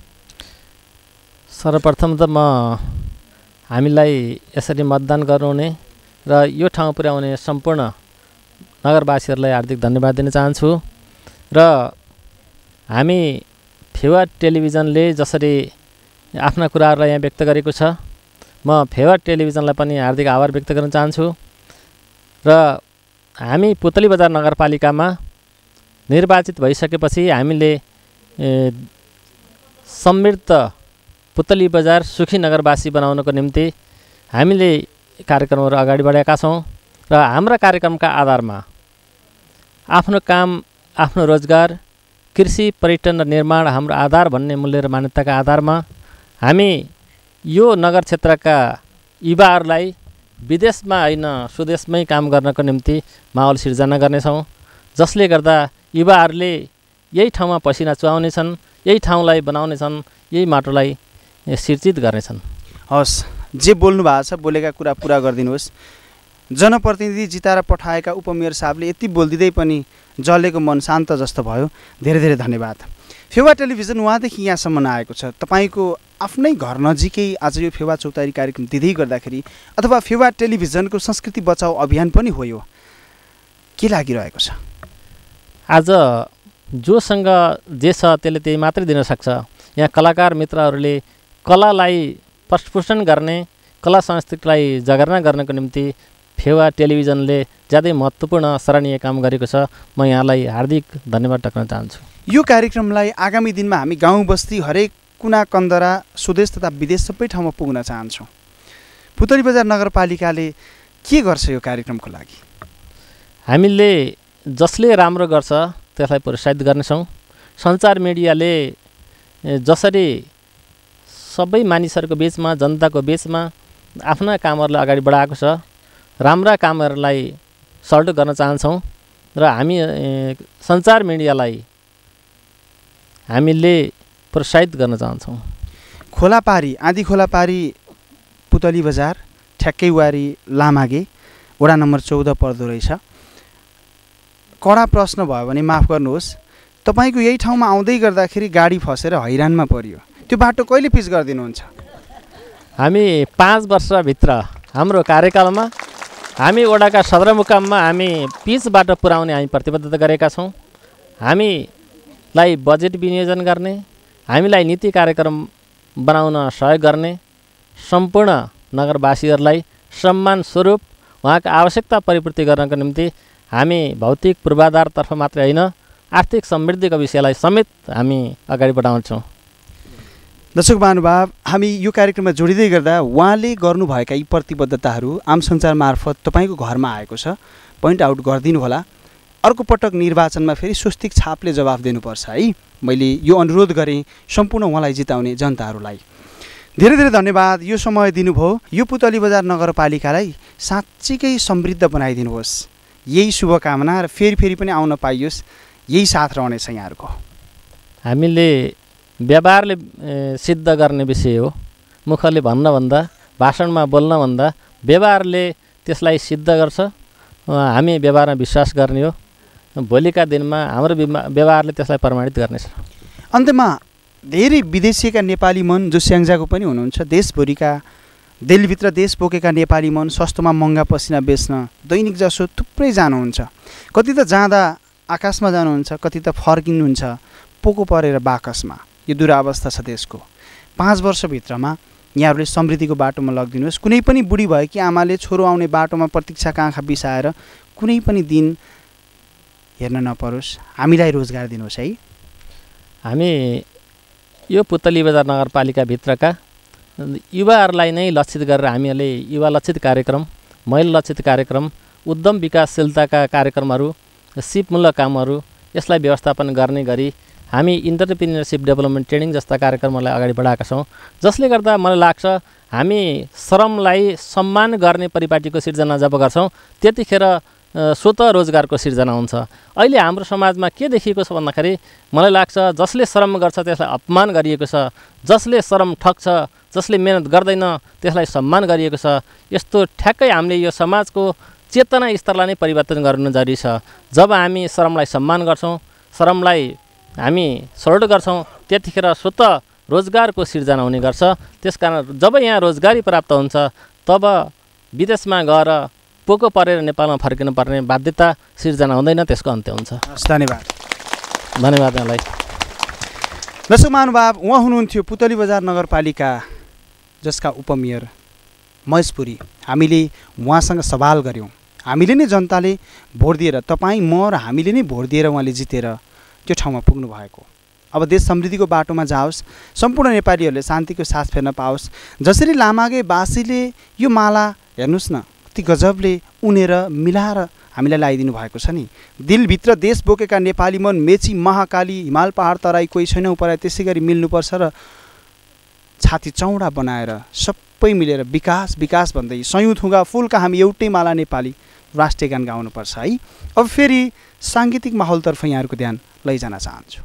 सर्वप्रथम त म हामीलाई यसरी मतदान गराउने र यो ठाउँ पुर्याउने सम्पूर्ण नगरवासीहरूलाई हार्दिक धन्यवाद दिन चाहन्छु। र हामी फेवा टेलिभिजनले जसरी आफ्ना कुराहरूलाई यहाँ व्यक्त गरेको छ, म फेवा टेलिभिजनलाई पनि हार्दिक आभार व्यक्त गर्न चाहन्छु। र हामी पुतली बजार नगरपालिकामा निर्वाचित भइसकेपछि हामीले समृद्ध पुतली बजार सुखी नगरवासी बनाउनको निम्ति हामीले कार्यक्रमहरू अगाडि बढाएका छौँ। र हाम्रा कार्यक्रमका आधारमा आफ्नो काम, आफ्नो रोजगार, कृषि, पर्यटन र निर्माण हाम्रो आधार भन्ने मूल्य र मान्यताका आधारमा हामी यो नगर क्षेत्रका युवाहरूलाई विदेशमा होइन स्वदेशमै काम गर्नको निम्ति माहौल सिर्जना गर्नेछौँ, जसले गर्दा युवाहरूले यही ठाउँमा पसिना चुहाउनेछन्, यही ठाउँलाई बनाउनेछन्, यही माटोलाई सिर्जित गर्नेछन्।
हस्, जे बोल्नु भएको छ बोलेका कुरा पुरा गरिदिनुहोस्। जनप्रतिनिधि जिताएर पठाएका उपमेयर साहबले यति बोलिदिँदै पनि जलेको मन शान्त जस्तो भयो। धेरै धेरै धन्यवाद। फेवा टेलिभिजन उहाँदेखि यहाँसम्म आएको छ, तपाईँको आफ्नै घर नजिकै आज यो फेवा चौतारी कार्यक्रम दिँदै गर्दाखेरि अथवा फेवा टेलिभिजनको संस्कृति बचाऊ अभियान पनि हो, यो के लागिरहेको छ?
आज जोसँग जे छ त्यसले त्यही मात्रै दिन सक्छ। यहाँ कलाकार मित्रहरूले कलालाई प्रस्फुटन गर्ने, कला संस्कृतिलाई जगर्ना गर्नको निम्ति फेवा टेलिभिजनले ज्यादै महत्त्वपूर्ण सराहनीय काम गरेको छ। म यहाँलाई हार्दिक धन्यवाद टक्राउन चाहन्छु।
यो कार्यक्रमलाई आगामी दिनमा हामी गाउँ बस्ती हरेक कुना कन्दरा स्वदेश तथा विदेश सबै ठाउँमा पुग्न चाहन्छौँ। पुतली बजार नगरपालिकाले के गर्छ यो कार्यक्रमको लागि?
हामीले जसले राम्रो गर्छ त्यसलाई प्रोत्साहित गर्नेछौँ। सञ्चार मिडियाले जसरी सबै मानिसहरूको बिचमा, जनताको बिचमा आफ्ना कामहरूलाई अगाडि बढाएको छ, राम्रा कामहरूलाई सल्ट गर्न चाहन्छौँ। र हामी सञ्चार मिडियालाई हामीले प्रोत्साहित गर्न चाहन्छौँ।
खोलापारी, आँधी खोलापारी पुतली बजार ठ्याक्कैवारी लामागे वडा नम्बर चौध पर्दो रहेछ। कडा प्रश्न भयो भने माफ गर्नुहोस्, तपाईँको यही ठाउँमा आउँदै गर्दाखेरि गाडी फसेर हैरानमा परियो, त्यो बाटो कहिले पिच गरिदिनुहुन्छ?
हामी पाँच वर्षभित्र हाम्रो कार्यकालमा हामी वडाका सदरमुकाममा हामी पिच बाटो पुर्याउने हामी प्रतिबद्धता गरेका छौँ। हामीलाई बजेट विनियोजन गर्ने, हामीलाई नीति कार्यक्रम बनाउन सहयोग गर्ने, सम्पूर्ण नगरवासीहरूलाई सम्मान स्वरूप उहाँको आवश्यकता परिपूर्ति गर्नको निम्ति हामी भौतिक पूर्वाधारतर्फ मात्रै होइन, आर्थिक समृद्धिको विषयलाई समेत हामी अगाडि बढाउँछौँ।
दर्शक महानुभाव, हामी यो कार्यक्रममा जोडिँदै गर्दा उहाँले गर्नुभएका यी प्रतिबद्धताहरू आम सञ्चार मार्फत तपाईँको घरमा आएको छ, पोइन्ट आउट गरिदिनु होला। अर्को पटक निर्वाचनमा फेरि स्वस्तिक छापले जवाफ दिनुपर्छ है। मैले यो अनुरोध गरेँ सम्पूर्ण उहाँलाई जिताउने जनताहरूलाई। धेरै धेरै धन्यवाद यो समय दिनुभयो। यो पुतली बजार नगरपालिकालाई साँच्चीकै समृद्ध बनाइदिनुहोस्, यही शुभकामना र फेरि फेरि पनि आउन पाइयोस्, यही साथ रहनेछ यहाँहरूको।
हामीले व्यवहारले सिद्ध गर्ने विषय हो। मुखले भन्नभन्दा, भाषणमा बोल्नभन्दा व्यवहारले त्यसलाई सिद्ध गर्छ। हामी व्यवहारमा विश्वास गर्ने हो। भोलिका दिनमा हाम्रो व्यवहारले त्यसलाई प्रमाणित गर्नेछ।
अन्त्यमा धेरै विदेशीका नेपाली मन जो स्याङ्जाको पनि हुनुहुन्छ, देशभरिका दिलभित्र देश बोकेका नेपाली मन सस्तोमा महँगा पसिना बेच्न दैनिक जसो थुप्रै जानुहुन्छ। कति त जाँदा आकाशमा जानुहुन्छ, कति त फर्किनुहुन्छ पोको परेर बाकसमा। यो दुरावस्था छ देशको। पाँच वर्षभित्रमा यहाँहरूले समृद्धिको बाटोमा लगिदिनुहोस्। कुनै पनि बुढी भएकी आमाले छोरो आउने बाटोमा प्रतीक्षाका आँखा बिसाएर कुनै पनि दिन हेर्न नपरोस्। हामीलाई रोजगार दिनुहोस् है।
हामी यो पुतली बजार नगरपालिकाभित्रका युवाहरूलाई नै लक्षित गरेर हामीहरूले युवा लक्षित कार्यक्रम, महिला लक्षित कार्यक्रम, उद्यम विकासशीलताका कार्यक्रमहरू, सिपमूलक कामहरू यसलाई व्यवस्थापन गर्ने गरी हामी इन्टरप्रिन्योरसिप डेभलपमेन्ट ट्रेनिङ जस्ता कार्यक्रमहरूलाई अगाडि बढाएका छौँ। जसले गर्दा मलाई लाग्छ हामी श्रमलाई सम्मान गर्ने परिपाटीको सिर्जना जब गर्छौँ त्यतिखेर स्वतः रोजगारको सिर्जना हुन्छ। अहिले हाम्रो समाजमा के देखिएको छ भन्दाखेरि मलाई लाग्छ जसले श्रम गर्छ त्यसलाई अपमान गरिएको छ, जसले श्रम ठग्छ, जसले मेहनत गर्दैन त्यसलाई सम्मान गरिएको छ। यस्तो ठ्याक्कै हामीले यो समाजको चेतना स्तरलाई नै परिवर्तन गर्नु जरुरी छ। जब हामी श्रमलाई सम्मान गर्छौँ, श्रमलाई हामी सल्ट गर्छौँ त्यतिखेर स्वतः रोजगारको सिर्जना हुने गर्छ। त्यसकारण जब यहाँ रोजगारी प्राप्त हुन्छ तब विदेशमा गएर पोको परेर नेपालमा फर्किनु पर्ने बाध्यता सिर्जना हुँदैन, त्यसको अन्त्य हुन्छ।
धन्यवाद।
धन्यवाद यहाँलाई।
दर्शक महानुभाव, उहाँ हुनुहुन्थ्यो पुतली बजार नगरपालिका जसका उपमेयर महेश पुरी। हामीले उहाँसँग सवाल गऱ्यौँ। हामीले नै जनताले भोट दिएर, तपाईँ म र हामीले नै भोट दिएर उहाँले जितेर त्यो ठाउँमा पुग्नु भएको। अब देश समृद्धिको बाटोमा जाओस्, सम्पूर्ण नेपालीहरूले शान्तिको सास फेर्न पाओस्। जसरी लामागे बासीले यो माला हेर्नुहोस् न कति गजबले उनेर मिलाएर हामीलाई लगाइदिनु भएको छ नि। दिलभित्र देश बोकेका नेपाली मन मेची, महाकाली, हिमाल पहाड तराई कोही छैन उपराई त्यसै गरी मिल्नुपर्छ र छाती चौडा बनाएर सबै मिलेर विकास विकास भन्दै सयौँ थुङ्गा फुलका हामी एउटै माला नेपाली राष्ट्रिय गान गाउनुपर्छ है। अब फेरि साङ्गीतिक माहौलतर्फ यहाँहरूको ध्यान लैजान चाहन्छु।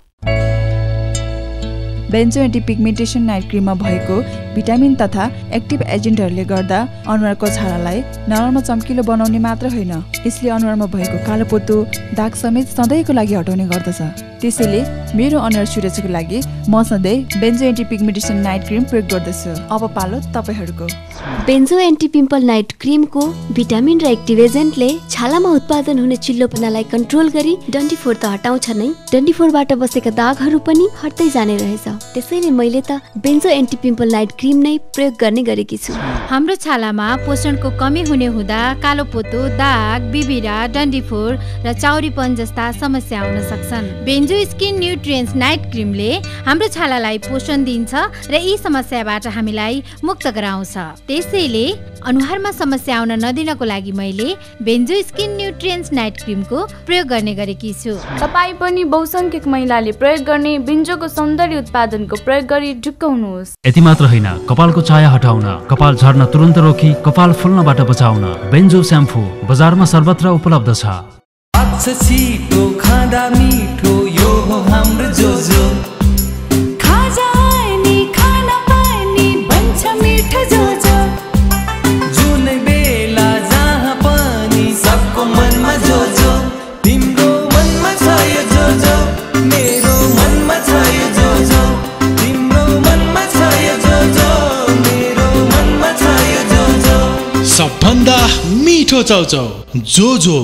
बेन्जो एन्टी पिगमेन्टेसन नाइट क्रिममा भएको भिटामिन तथा एक्टिभ एजेन्टहरूले गर्दा अनुहारको छालालाई नरम चम्किलो बनाउने मात्र होइन, यसले अनुहारमा भएको कालोपोतो दाग समेत सधैँको लागि हटाउने गर्दछ। त्यसैले मेरो अनुहार सुरक्षाको लागि म सधैँ बेन्जो एन्टी पिगमेन्टेसन नाइट क्रिम प्रयोग गर्दछु। अब पालो तपाईँहरूको।
बेन्जो एन्टी पिम्पल नाइट क्रिमको भिटामिन र एक्टिभ एजेन्टले छालामा उत्पादन हुने चिल्लोपनालाई कन्ट्रोल गरी डन्डीफोर त हटाउँछ नै, डन्डीफोरबाट बसेका दागहरू पनि हट्दै जाने रहेछ। त्यसैले मैले त बेन्जो एन्टी पिम्पल नाइट क्रिम नै प्रयोग गर्ने गरेकी छु।
हाम्रो छालामा पोषणको कमी हुने हुँदा कालोपोतो, दाग, बिबिरा, डन्डीफोर र चाउरीपन जस्ता समस्या आउन सक्छन्। बेन्जो स्किन न्युट्रिएन्ट्स नाइट क्रिमले हाम्रो छालालाई पोषण दिन्छ र यी समस्याबाट हामीलाई मुक्त गराउँछ। त्यसैले अनुहारमा समस्या आउन नदिनको लागि मैले बेन्जो स्किन न्युट्रिएन्ट्स नाइट क्रिमको प्रयोग गर्ने गरेकी छु।
तपाईँ पनि बहुसङ्ख्यक महिलाले प्रयोग गर्ने बेन्जोको सौन्दर्य उत्पादनको प्रयोग गरी ढुक्क हुनुहोस्।
यति मात्र होइन, कपालको चाया हटाउन, कपाल झर्न तुरन्त रोकी कपाल फुल्नबाट बचाउन बेन्जो स्याम्पू बजारमा सर्वत्र उपलब्ध छ।
अच्छा छिटो खाँदा मिठो यो हो हाम्रो जोजो।
खाजा नि खाना पानी बन्छ मिठो जोजो।
जुनै बेला जहाँ पनि सबको मनमा जोजो। तिम्रो मनमा छ यो जोजो, मेरो मनमा छ यो जोजो। तिम्रो मनमा छ यो जोजो, मेरो मनमा छ यो जोजो।
सबभन्दा मिठो चाउचाउ जोजो।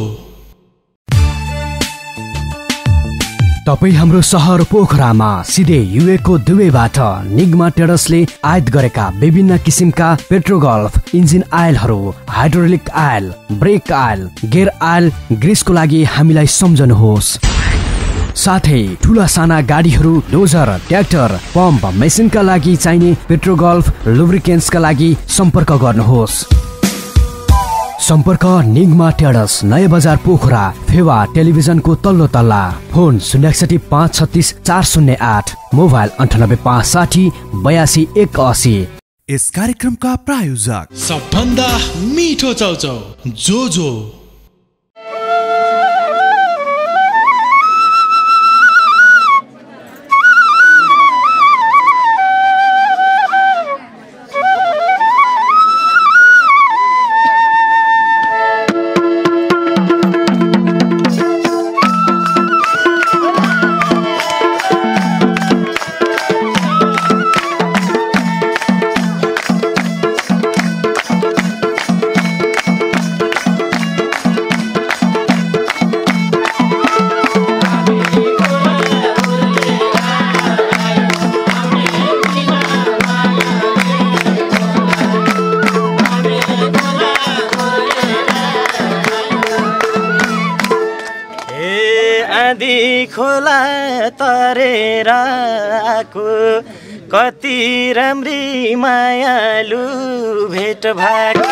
तपाईँ हाम्रो सहर पोखरामा सिधै युएको दुबईबाट निग्मा टेरसले आयात गरेका विभिन्न किसिमका पेट्रोगल्फ इन्जिन आयलहरू, hydraulic oil, brake oil, gear oil, ग्रिसको लागि हामीलाई सम्झनुहोस्। साथै ठुला साना गाडीहरू, डोजर, ट्र्याक्टर, पम्प, मेसिनका लागि चाहिने पेट्रोगल्फ लुब्रिकेन्ट्सका लागि सम्पर्क गर्नुहोस्। सम्पर्क निग्मा टेडस, नयाँ बजार पोखरा, फेवा टेलिभिजनको तल्लो तल्ला। फोन शून्य एकसठी पाँच छत्तिस चार शून्य आठ, मोबाइल अन्ठानब्बे पाँच साठी बयासी एक असी।
यस कार्यक्रमका प्रायोजक सबभन्दा मिठो चाउचाउ जोजो।
खोला तरेर आको कति राम्री मायालु भेट भएको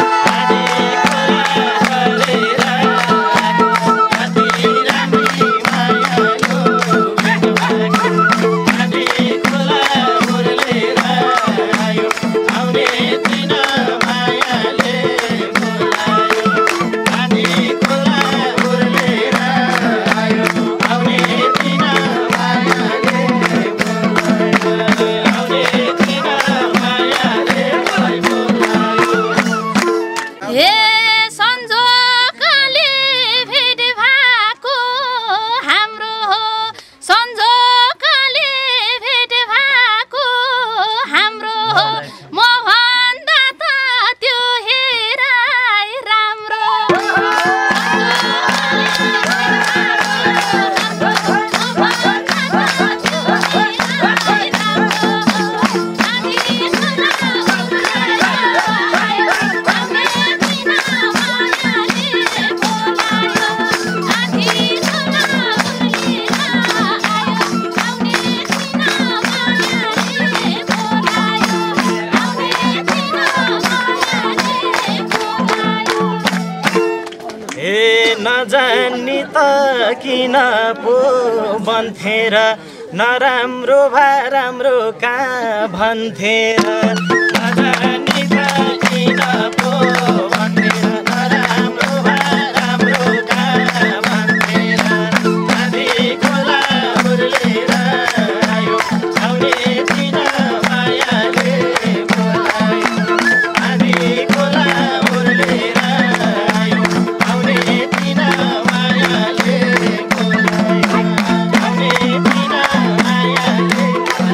नजानी त किन पो भन्थे र नराम्रो भा राम्रो कहाँ भन्थे र नजानी त किन पो भन्थे र नराम्रो भा राम्रो कहाँ भन्थे र नदी खोला उर्लेर आयो आउने दिन मायाले बोलायो नदी खोला उर्लेर आयो आउने दिन मायाले बोलायो आउने दिन मायाले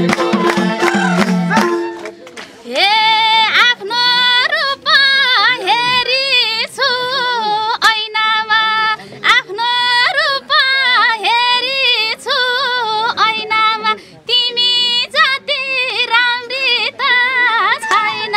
बोलायो।
हे आफ्नो रूप हेरी छु ऐनामा आफ्नो रूप हेरी छु ऐनामा तिमी जति राम्री त छैन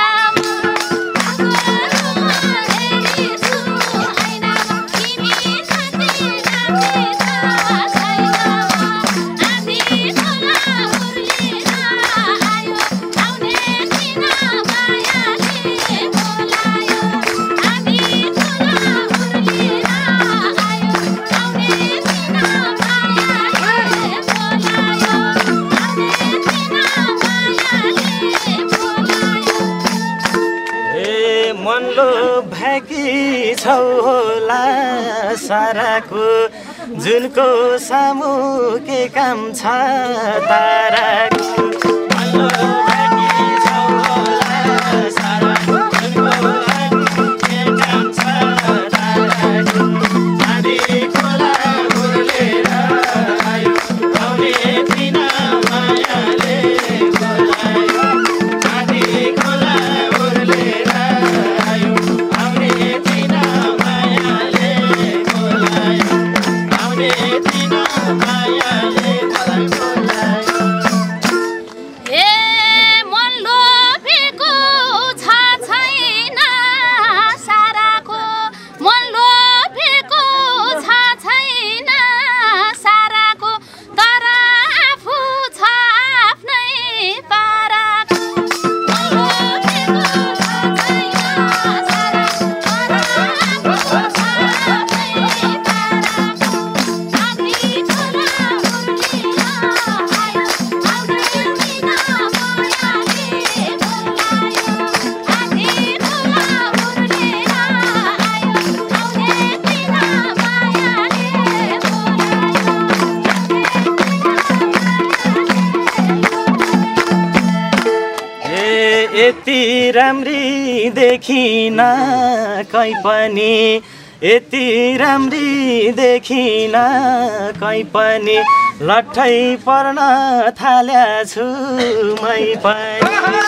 हेरी छु ऐनामा तिमी जति राम्री त छैन आधी खोला उर्लेर आयो आउने दिन मायाले बोलायो आधी खोला उर्लेर आयो आउने दिन मायाले बोलायो आउने दिन मायाले बोलायो।
ए मनलो भागी छौ होला साराको जुनको सामु के काम छ ताराको मनलो भागी छौ होला साराको जुनको सामु के काम छ ताराको आधी खोला उर्लेर आयो आउने दिन मायाले बोलायो आधी खोला उर्लेर आयो आउने दिन मायाले बोलायो आउने दिन मायाले बोलायो।
हे
यति राम्री देखिन कहीँ पनि यति राम्री देखिन कहीँ पनि लट्ठै पर्न थाल्या छु मै पनि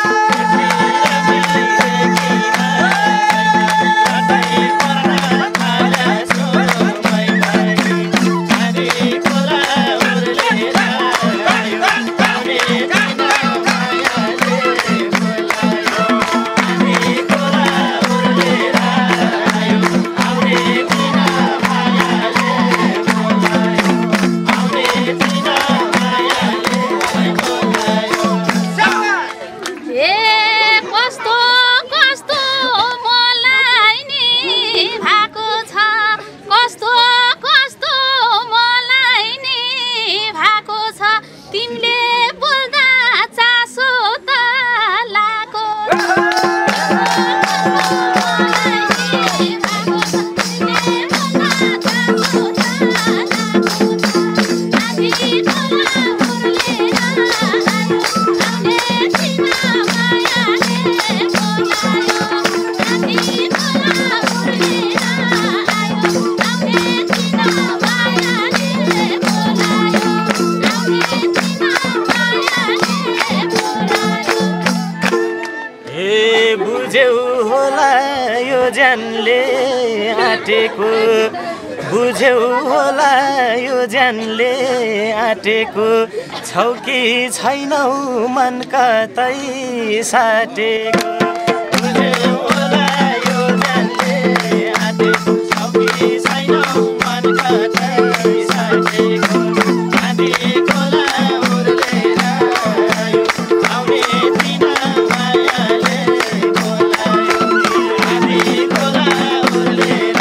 बुझ्यौ होला यो ज्यानले आटेको छौ कि छैनौ मन कतै साटेको बुझ्यौ होला यो ज्यानले आटेको छौ कि छैनौ मन कतै साटेको आधी खोला उर्लेर आयो आउने दिन मायाले बोलायो आधी खोला उर्लेर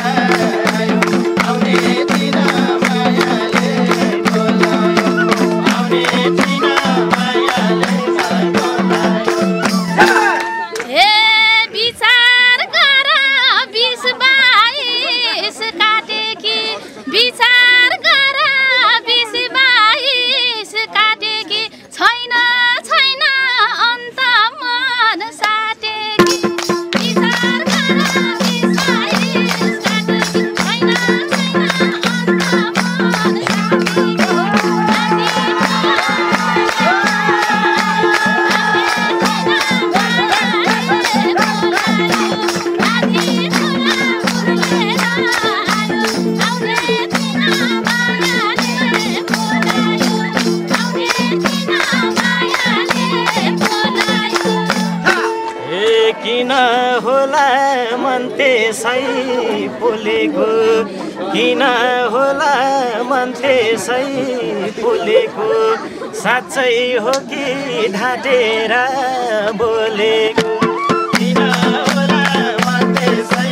त्यसै पोलेको किन होला मन त्यसै पोलेको साँच्चै हो कि ढाँटेर बोलेको किन होला मन त्यसै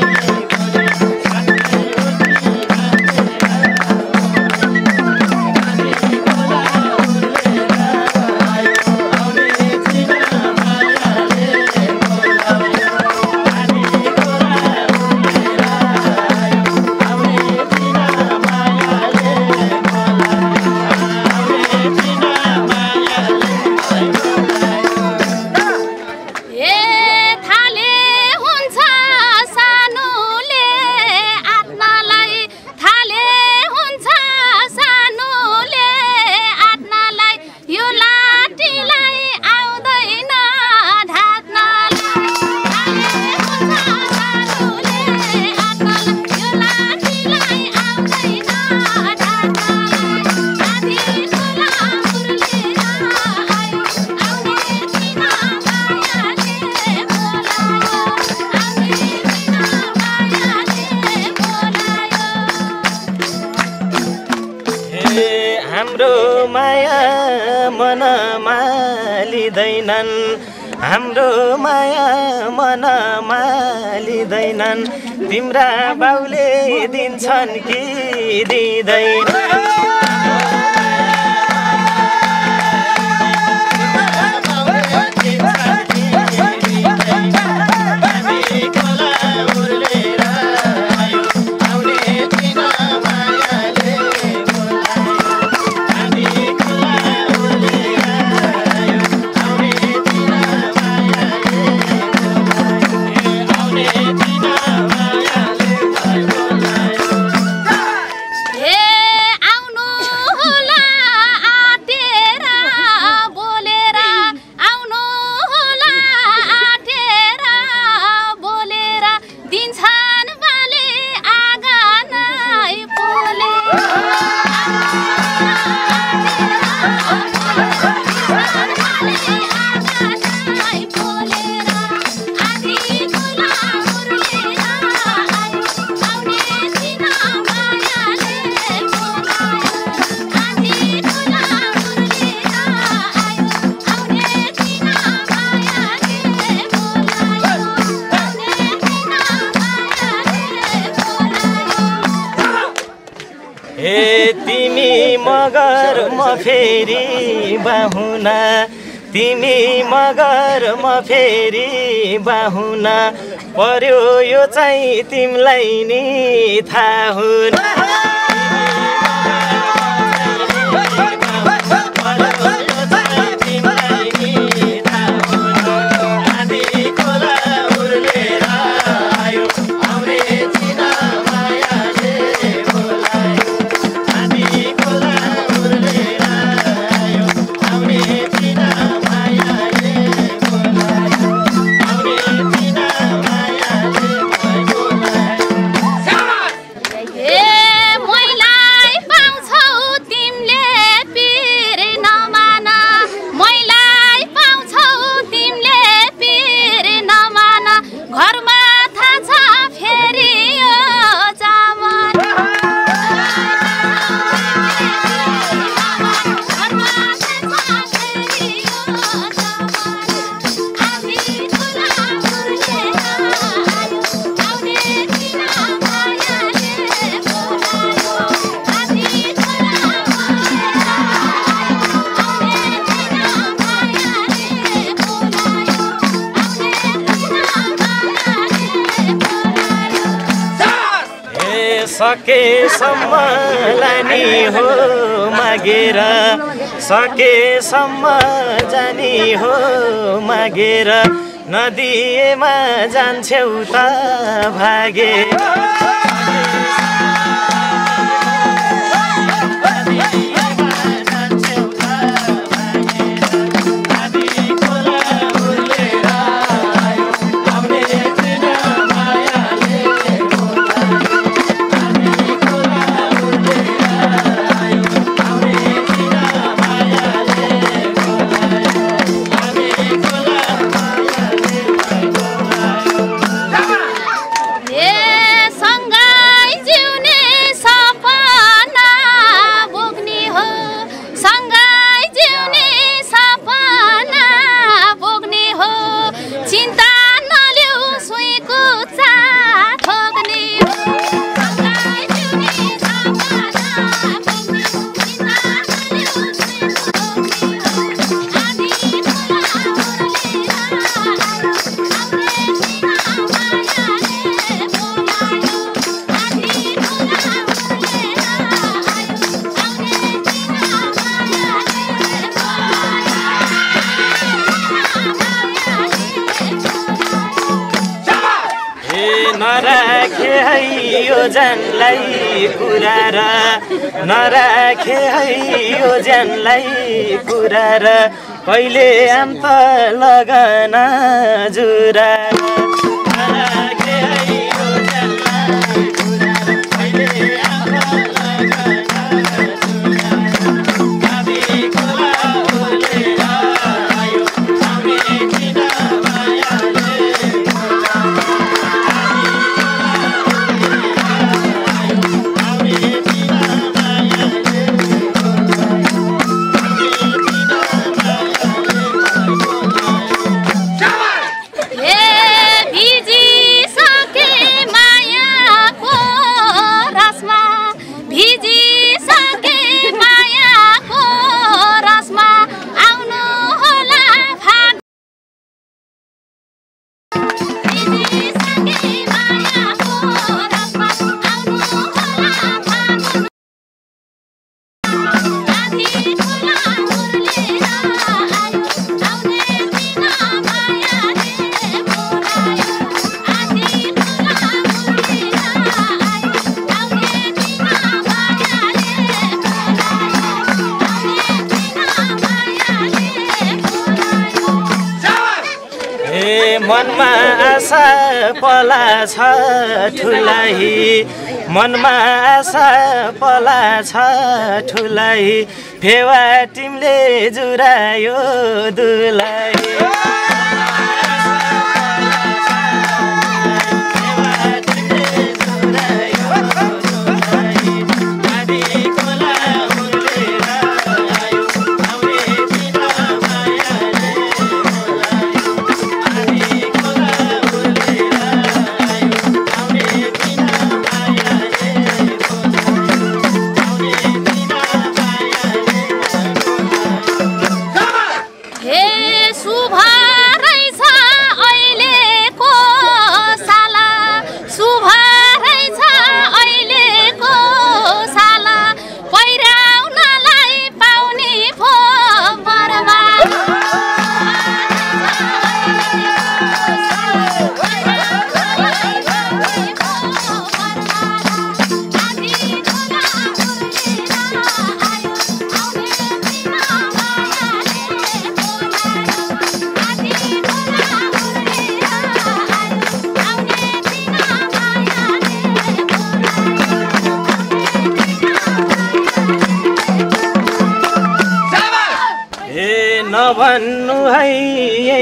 हाम्रो माया मनमा लिँदैनन् तिम्रा बाउले दिन्छन् कि दिँदैन मगर म फेरि बाहुना तिमी मगर म फेरि बाहुना पर्यो यो चाहिँ तिमीलाई नि थाहा हुन सकेसम्म लानी हो मागेर सकेसम्म जानी हो मागेर नदिएमा जान्छौ त भागे नराखे है यो जानलाई कुरा र नराखे है यो जानलाई कुरा र कहिले आम त लगन जुरा नराखे है यो जानलाई कुरा र कहिले आम त मनमा आशा पला छ ठुलाई मनमा आशा पला छ ठुलाई फेवा तिमीले जुरायो दुलाई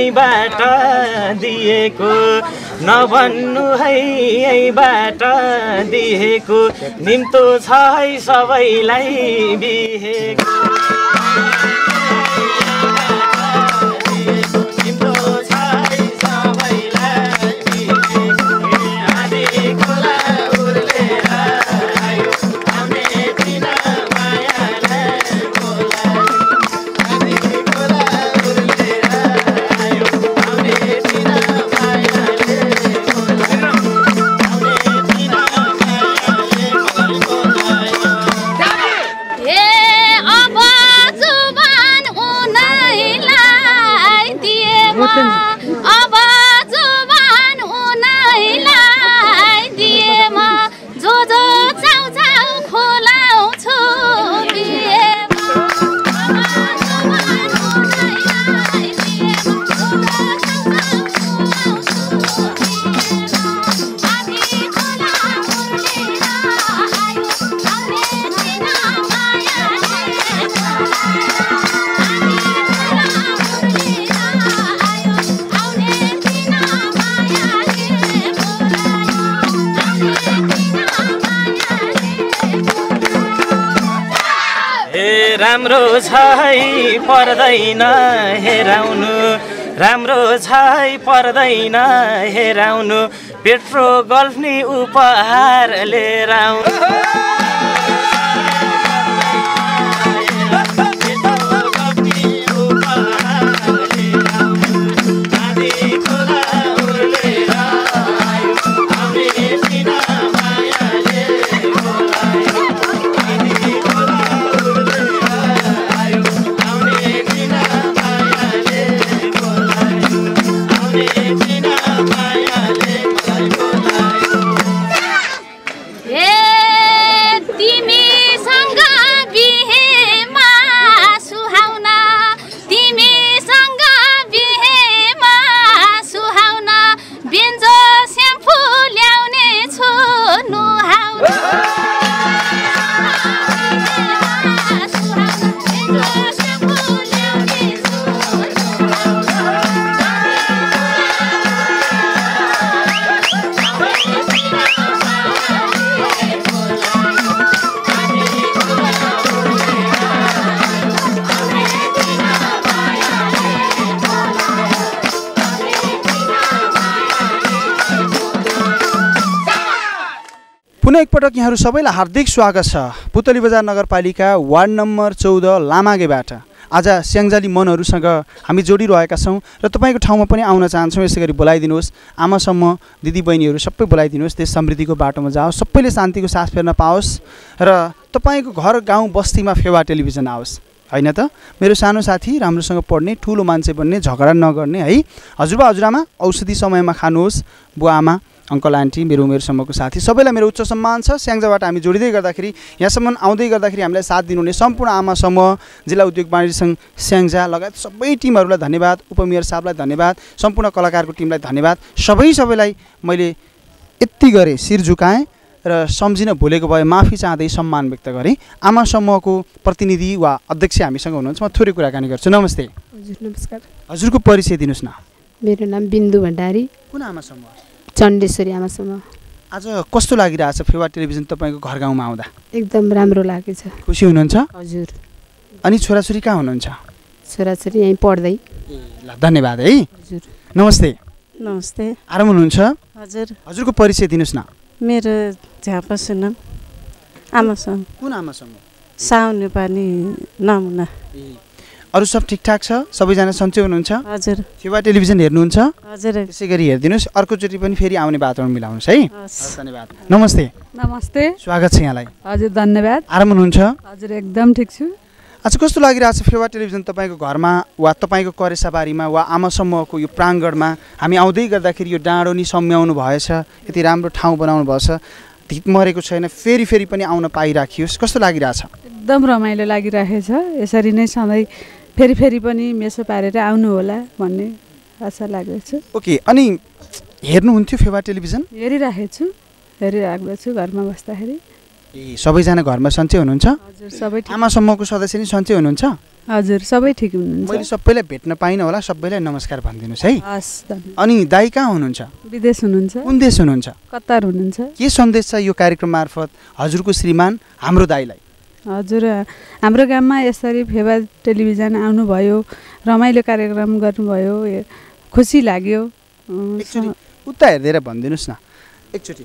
यहीबाट दिएको नभन्नु है यहीबाट दिएको निम्तो छ है सबैलाई बिहेको
अब जुबान उनैलाई दिएमा जो जो चाउ चाउ खोलाउँछु राम्रो छ है पर्दैन हेराउनु राम्रो छ है पर्दैन हेराउनु पेट्रो गल्फ नि उपहार लिएर आउनु
पुनः एकपटक यहाँहरू सबैलाई हार्दिक स्वागत छ पुतली बजार नगरपालिका वार्ड नम्बर चौध लामागेबाट। आज स्याङ्जाली मनहरूसँग हामी जोडिरहेका छौँ र तपाईँको ठाउँमा पनि आउन चाहन्छौँ। यसै गरी बोलाइदिनुहोस्, आमासम्म दिदीबहिनीहरू सबै बोलाइदिनुहोस्। देश समृद्धिको बाटोमा जाओस्, सबैले शान्तिको सास फेर्न पाओस् र तपाईँको घर गाउँ बस्तीमा फेवा टेलिभिजन आओस्, होइन त? मेरो सानो साथी, राम्रोसँग पढ्ने, ठुलो मान्छे बन्ने, झगडा नगर्ने है। हजुरबा हजुरआमा औषधि समयमा खानुहोस्। बुवा आमा अङ्कल आन्टी, मेरो उमेरसम्मको साथी सबैलाई मेरो उच्च सम्मान छ। स्याङ्जाबाट हामी जोडिँदै गर्दाखेरि, यहाँसम्म आउँदै गर्दाखेरि हामीलाई साथ दिनुहुने सम्पूर्ण आमा समूह, जिल्ला उद्योग वाणिज्य सङ्घ स्याङ्जा लगायत सबै टिमहरूलाई धन्यवाद, उपमेयर साहबलाई धन्यवाद, सम्पूर्ण कलाकारको टिमलाई धन्यवाद। सबै सबैलाई मैले यति गरेँ, शिर झुकाएँ र सम्झिन भुलेको भए माफी चाहँदै सम्मान व्यक्त गरेँ। आमा समूहको प्रतिनिधि वा अध्यक्ष हामीसँग हुनुहुन्छ, म थोरै कुराकानी गर्छु। नमस्ते।
हजुर नमस्कार।
हजुरको परिचय दिनुहोस् न।
मेरो नाम बिन्दु भण्डारी।
कुन आमा समूह?
चण्डेश्वरी आमा समूह।
आज कस्तो लागिरहेछ फेवा टेलिभिजन तपाईँको घर गाउँमा आउँदा?
एकदम राम्रो लागेछ।
खुसी हुनुहुन्छ?
हजुर।
अनि छोराछोरी कहाँ हुनुहुन्छ?
छोराछोरी यहीँ पढ्दै।
ल धन्यवाद है।
हजुर।
नमस्ते।
नमस्ते।
आराम हुनुहुन्छ?
हजुर।
हजुरको परिचय दिनुहोस् न।
मेरो झापा सुनम आमासँग।
कुन आमासँग?
साउन पानी नमुना।
अरू सब ठिकठाक छ? सबैजना सन्चै हुनुहुन्छ?
हजुर।
फेवा टेलिभिजन हेर्नुहुन्छ?
हजुर।
त्यसै गरी हेरिदिनुहोस्, अर्कोचोटि पनि फेरि आउने वातावरण मिलाउनुहोस् है। धन्यवाद। नमस्ते।
नमस्ते।
स्वागत छ यहाँलाई।
हजुर धन्यवाद।
आराम हुनुहुन्छ?
हजुर एकदम ठिक छु।
आज कस्तो लागिरहेछ फेवा टेलिभिजन तपाईँको घरमा वा तपाईँको करेसाबारीमा वा आमा समूहको यो प्राङ्गणमा हामी आउँदै गर्दाखेरि? यो डाँडो नि सम्याउनु भएछ, यति राम्रो ठाउँ बनाउनु भएछ, धित मरेको छैन, फेरि फेरि पनि आउन पाइराखियोस्। कस्तो लागिरहेछ?
एकदम रमाइलो लागिरहेछ। यसरी नै सधैँ फेरि फेरि पनि मेसो पारेर आउनु होला भन्ने आशा लागेको छ।
ओके, अनि हेर्नुहुन्थ्यो फेवा टेलिभिजन?
हेरिराखेको छु, हेरिराख्दछु घरमा बस्दाखेरि।
ए सबैजना घरमा सन्चै हुनुहुन्छ?
हजुर सबै ठिक।
आमा समूहको सदस्य नि सन्चै हुनुहुन्छ?
हजुर सबै ठिक हुनुहुन्छ।
मैले सबैलाई भेट्न पाइनँ होला, सबैलाई नमस्कार भनिदिनुहोस् है।
हस् धन्यवाद।
अनि दाइ कहाँ हुनुहुन्छ?
विदेश हुनुहुन्छ।
कुन देश हुनुहुन्छ?
कतार हुनुहुन्छ।
के सन्देश छ यो कार्यक्रम मार्फत हजुरको श्रीमान हाम्रो दाइलाई?
हजुर हाम्रो गाममा यसरी फेवा टेलिभिजन आउनुभयो, रमाइलो कार्यक्रम गर्नुभयो, खुसी लाग्यो।
एकचोटि उता हेर्दै भनिदिनुहोस् न एकचोटि।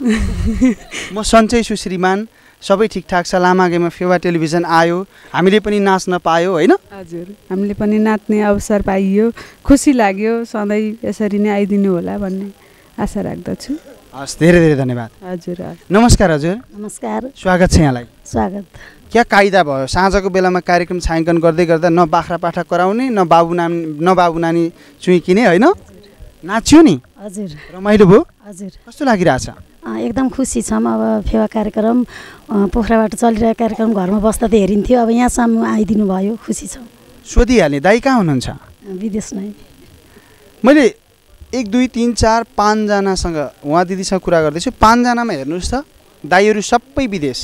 म सन्चै छु श्रीमान, सबै ठिकठाक छ। लामागेमा फेवा टेलिभिजन आयो, हामीले पनि नाच्न पायो होइन?
हजुर हामीले पनि नाच्ने अवसर पाइयो, खुसी लाग्यो। सधैँ यसरी नै आइदिनु होला भन्ने आशा राख्दछु।
हस् धेरै धेरै धन्यवाद।
हजुर
नमस्कार हजुर।
नमस्कार।
स्वागत छ यहाँलाई।
स्वागत।
क्या कायदा भयो साँझको बेलामा कार्यक्रम छायाङ्कन गर्दै गर्दा न बाख्रा पाठा कराउने, न बाबु नानी न बाबु नानी चुइँ किने होइन? नाच्यो नि?
हजुर।
रमाइलो भयो?
हजुर।
कस्तो लागिरहेछ?
एकदम खुसी छौँ। अब फेवा कार्यक्रम पोखराबाट चलिरहेको कार्यक्रम घरमा बस्दा त हेरिन्थ्यो, अब यहाँसम्म आइदिनु भयो, खुसी छौँ।
सोधिहाल्ने दाइ कहाँ हुनुहुन्छ?
विदेश नै।
मैले एक दुई तिन चार पाँचजनासँग उहाँ दिदीसँग कुरा गर्दैछु। पाँचजनामा हेर्नुहोस् त दाइहरू सबै विदेश।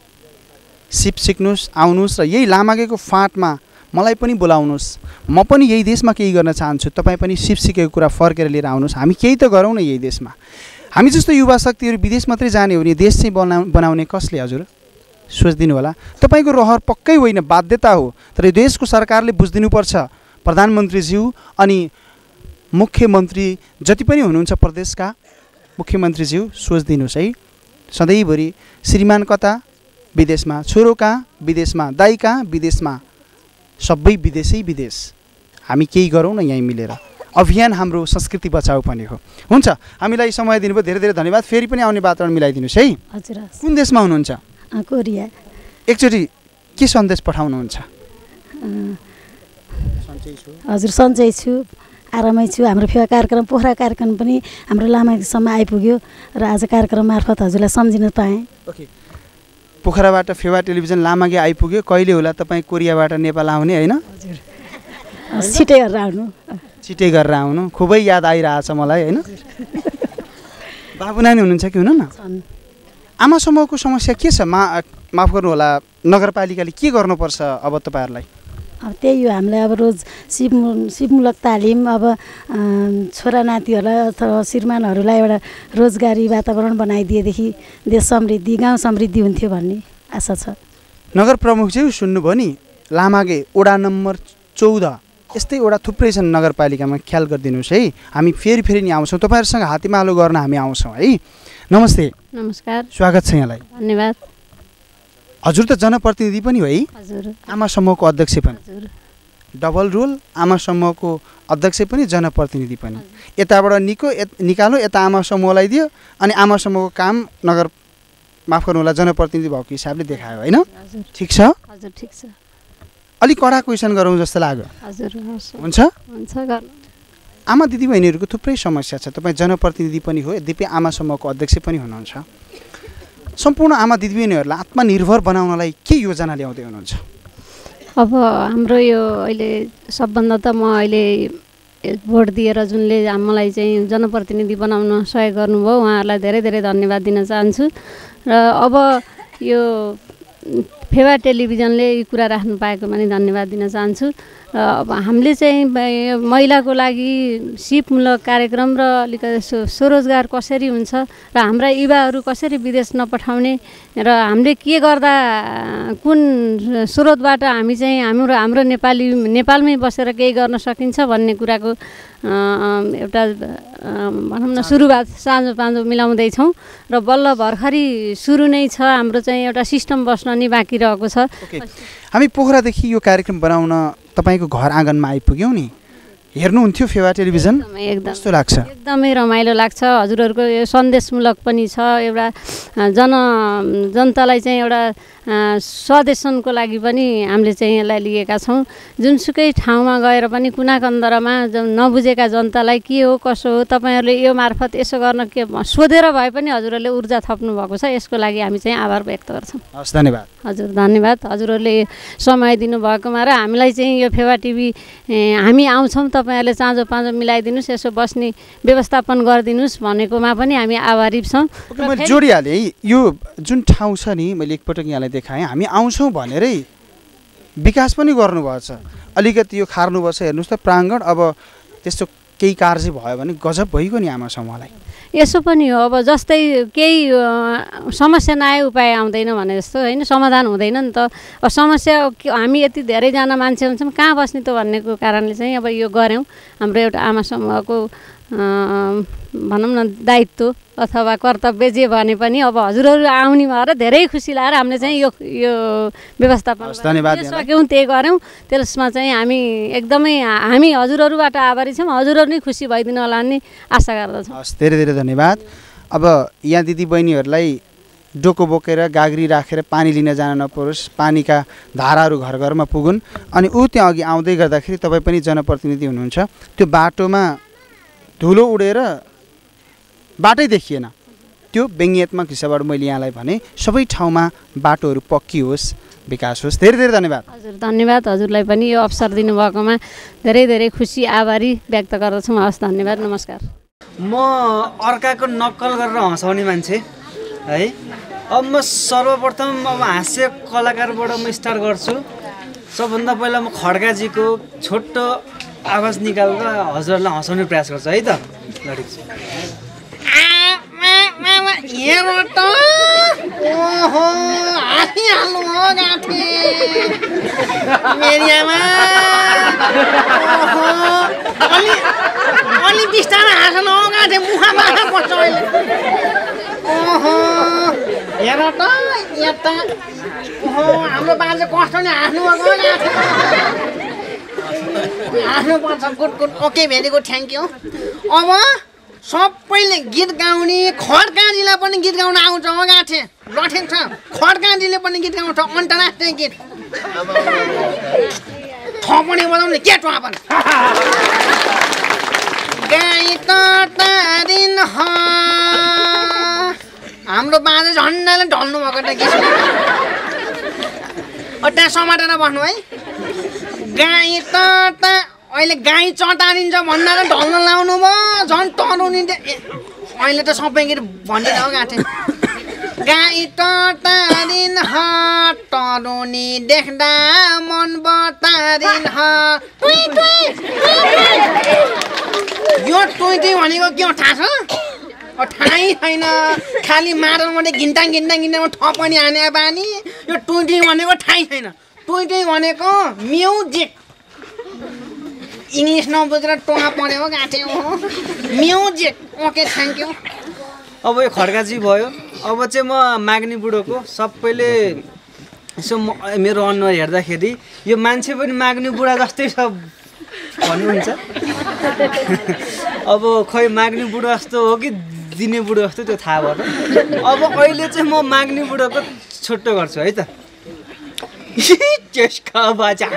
सिप सिक्नुहोस्, आउनुहोस् र यही लामागेको फाँटमा मलाई पनि बोलाउनुहोस्। म पनि यही देशमा केही गर्न चाहन्छु, तपाईँ पनि सिप सिकेको कुरा फर्केर लिएर आउनुहोस्। हामी केही त गरौँ न यही देशमा। हामी जस्तो युवा शक्तिहरू विदेश मात्रै जाने हो भने देश चाहिँ बना बनाउने कसले हजुर? सोचिदिनु होला। तपाईँको रहर पक्कै होइन, बाध्यता हो। तर यो देशको सरकारले बुझिदिनुपर्छ। प्रधानमन्त्रीज्यू अनि मुख्यमन्त्री जति पनि हुनुहुन्छ प्रदेशका मुख्यमन्त्रीज्यू सोचिदिनुहोस् है। सधैँभरि श्रीमान कता विदेशमा, छोरो कहाँ विदेशमा, दाइ कहाँ विदेशमा, सबै विदेशै विदेश। हामी केही गरौँ न यहीँ मिलेर। अभियान हाम्रो संस्कृति बचाऊ पनि हो। हुन्छ, हामीलाई समय दिनुभयो, धेरै धेरै धन्यवाद। फेरि पनि आउने वातावरण मिलाइदिनुहोस् है।
हजुर।
कुन देशमा हुनुहुन्छ?
कोरिया।
एकचोटि के सन्देश पठाउनुहुन्छ?
हजुर सन्चै छु, आरामै छु। हाम्रो फेवा कार्यक्रम पोखरा कार्यक्रम पनि हाम्रो लामासम्म आइपुग्यो र आज कार्यक्रम मार्फत हजुरलाई सम्झिन पाएँ।
ओके, पोखराबाट फेवा टेलिभिजन लामागे आइपुग्यो। कहिले होला तपाईँ कोरियाबाट नेपाल आउने होइन?
हजुर छिटै गरेर आउनु।
छिटै गरेर आउनु। खुबै याद आइरहेछ मलाई होइन? बाबु नानी हुनुहुन्छ कि हुनु न? आमा समूहको समस्या के छ? मा माफ गर्नु होला, नगरपालिकाले के गर्नुपर्छ अब तपाईँहरूलाई?
अब त्यही हो, हामीलाई अब रोज सिप सिपमूलक तालिम, अब छोरा नातिहरूलाई अथवा श्रीमानहरूलाई एउटा रोजगारी वातावरण बनाइदिएदेखि देश समृद्धि, गाउँ समृद्धि हुन्थ्यो भन्ने आशा छ।
नगर प्रमुख चाहिँ सुन्नुभयो नि, लामागे वडा नम्बर चौध यस्तै वडा थुप्रै छन् नगरपालिकामा, ख्याल गरिदिनुहोस् है। हामी फेरि फेरि नि आउँछौँ, तपाईँहरूसँग हातेमालो गर्न हामी आउँछौँ है। नमस्ते।
नमस्कार।
स्वागत छ यहाँलाई।
धन्यवाद।
हजुर त जनप्रतिनिधि पनि हो है?
हजुर।
आमा समूहको अध्यक्ष पनि?
हजुर।
डबल रोल, आमा समूहको अध्यक्ष पनि जनप्रतिनिधि पनि। यताबाट निको निकालो, यता आमा समूहलाई दियो, अनि आमा समूहको काम नगर माफ गर्नु होला जनप्रतिनिधि भएको हिसाबले देखायो होइन? ठिक छ?
हजुर ठिक छ।
अलिक कडा क्वेसन गरौँ जस्तो लाग्यो।
हजुर
हुन्छ?
हुन्छ गर्नु।
आमा दिदीबहिनीहरूको थुप्रै समस्या छ। तपाईँ जनप्रतिनिधि पनि हो, यद्यपि आमा समूहको अध्यक्ष पनि हुनुहुन्छ। सम्पूर्ण आमा दिदीबहिनीहरूलाई आत्मनिर्भर बनाउनलाई के योजना ल्याउँदै हुनुहुन्छ?
अब हाम्रो यो अहिले सबभन्दा त म अहिले भोट दिएर जुनले मलाई चाहिँ जनप्रतिनिधि बनाउन सहयोग गर्नुभयो उहाँहरूलाई धेरै धेरै धन्यवाद दिन चाहन्छु। र अब यो फेवा टेलिभिजनले यो कुरा राख्नु पाएकोमा नि धन्यवाद दिन चाहन्छु। र अब हामीले चाहिँ महिलाको लागि सिपमूलक कार्यक्रम र अलिकति स्वरोजगार कसरी हुन्छ र हाम्रा युवाहरू कसरी विदेश नपठाउने र हामीले के गर्दा कुन स्रोतबाट हामी चाहिँ हाम्रो हाम्रो नेपाली नेपालमै बसेर केही गर्न सकिन्छ भन्ने कुराको एउटा भनौँ न सुरुवात साँझो पाँझो मिलाउँदैछौँ र बल्ल भर्खरै सुरु नै छ। हाम्रो चाहिँ एउटा सिस्टम बस्न नि बाँकी रहेको छ।
हामी पोखरादेखि यो कार्यक्रम बनाउन तपाईँको घर आँगनमा आइपुग्यौँ नि, हेर्नुहुन्थ्यो फेवा टेलिभिजन?
एकदम
कस्तो लाग्छ?
एकदमै रमाइलो लाग्छ। हजुरहरूको यो सन्देशमूलक पनि छ, एउटा जन जनतालाई चाहिँ एउटा स्वदेशनको लागि पनि हामीले चाहिँ यसलाई लिएका छौँ। जुनसुकै ठाउँमा गएर पनि कुना कन्दरमा नबुझेका जनतालाई के हो कसो हो तपाईँहरूले यो मार्फत यसो गर्न के सोधेर भए पनि हजुरहरूले ऊर्जा थप्नु भएको छ, यसको लागि हामी चाहिँ आभार व्यक्त गर्छौँ।
हस् धन्यवाद।
हजुर धन्यवाद। हजुरहरूले समय दिनुभएकोमा र हामीलाई चाहिँ यो फेवा टिभी हामी आउँछौँ
तपाईँहरूले चाँजो पाँजो मिलाइदिनुहोस्, यसो बस्ने व्यवस्थापन गरिदिनुहोस् भनेकोमा पनि हामी आभारी छौँ।
मैले जोडिहालेँ है, यो जुन ठाउँ छ नि, मैले एकपटक यहाँलाई देखाएँ, हामी आउँछौँ भनेरै विकास पनि गर्नुभएको छ। अलिकति यो खार्नुभएको छ, हेर्नुहोस् त प्राङ्गण। अब त्यस्तो केही कार्य भयो भने गजब भइगयो नि आमा समूहलाई।
यसो पनि हो, अब जस्तै केही समस्या नआए उपाय आउँदैन भने जस्तो होइन, समाधान हुँदैन नि त। अब समस्या हामी यति धेरैजना मान्छे हुन्छौँ, कहाँ बस्ने त भन्नेको कारणले चाहिँ अब यो गऱ्यौँ। हाम्रो एउटा आमा समूहको भनौँ न दायित्व अथवा कर्तव्य जे भने पनि अब हजुरहरू आउने भएर धेरै खुसी लागेर हामीले चाहिँ यो यो व्यवस्थापन सक्यौँ, त्यही गऱ्यौँ। त्यसमा चाहिँ हामी एकदमै हामी हजुरहरूबाट आभारी छौँ। हजुरहरू नै खुसी भइदिनु होला भन्ने आशा गर्दछौँ।
हस्, धेरै धेरै धन्यवाद। अब यहाँ दिदी बहिनीहरूलाई डोको बोकेर गाग्री राखेर पानी लिन जान नपरोस्, पानीका धाराहरू घर घरमा पुगुन्। अनि ऊ त्यहाँ अघि आउँदै गर्दाखेरि तपाईँ पनि जनप्रतिनिधि हुनुहुन्छ, त्यो बाटोमा धुलो उडेर बाटै देखिएन, त्यो व्यङ्ग्यात्मक हिसाबबाट मैले यहाँलाई भने सबै ठाउँमा बाटोहरू पक्कियोस्, विकास होस्। धेरै धेरै धन्यवाद
हजुर। धन्यवाद हजुरलाई पनि यो अवसर दिनुभएकोमा धेरै धेरै खुसी आभारी व्यक्त गर्दछौँ। हस्, धन्यवाद, नमस्कार।
म अर्काको नक्कल गरेर हँसाउने मान्छे है। अब म सर्वप्रथम अब हास्य कलाकारबाट म स्टार्ट गर्छु। सबभन्दा पहिला म खड्काजीको छोटो आवाज निकालेर हजुरहरूलाई हँसाउने प्रयास गर्छु है त। हेर त, ओहो हाँसिहाल्नु हो गाँठे मेरी आमा। ओहो अलि अलि बिस्तारै हाँस्नु हो गाँठे, मुखमा पर्छ अहिले। ओहो हेर त यता, ओहो हाम्रो बाजे कस्तो नि हाँस्नु भएको गाँठे। हाँस्नु पर्छ, good good, okay, very good, thank you. अब सबैले गीत गाउने, खड्काजीलाई पनि गीत गाउन आउँछ हो गाँठे, लठेक छ। खड्काजीले पनि गीत गाउँछ, अन्तर्राष्ट्रिय गीत। थपडी बजाउने के टुवापन। गाई त तारिन हाम्रो बाजे झन्डाले ढल्नु भएको त गीत। त्यहाँ समातेर बस्नु है। गाई त अहिले गाई चटारिन्छ भन्दा ढल्न लाउनु भयो, झन् तरुनी। अहिले त सबै गीत भन्दैन हो गाँठे। गाई टटारिन तरुनी देख्दा मन बतारिन। यो टुई टुई भनेको के हो थाहा छ? थाहै छैन, खालि मारल मात्रै घिन्टा घिन्टा घिन्टा ठपनी हाने बानी। यो टुई टुई भनेको थाहै छैन। टुई टुई भनेको म्युजिक, इङ्ग्लिस नबुझेर टोहा पढ्यो हो गाँठे हो, म्युजिक। Okay, thank you. अब यो खड्काजी भयो। अब चाहिँ म माग्ने बुढोको सबैले यसो मेरो अनुहार हेर्दाखेरि यो मान्छे पनि माग्ने बुढा जस्तै छ भन्नुहुन्छ। अब खै माग्ने बुढो जस्तो हो कि दिने बुढो जस्तो त्यो थाहा भएन। अब अहिले चाहिँ म माग्ने बुढोको छोटो गर्छु है त। चस्का बाजा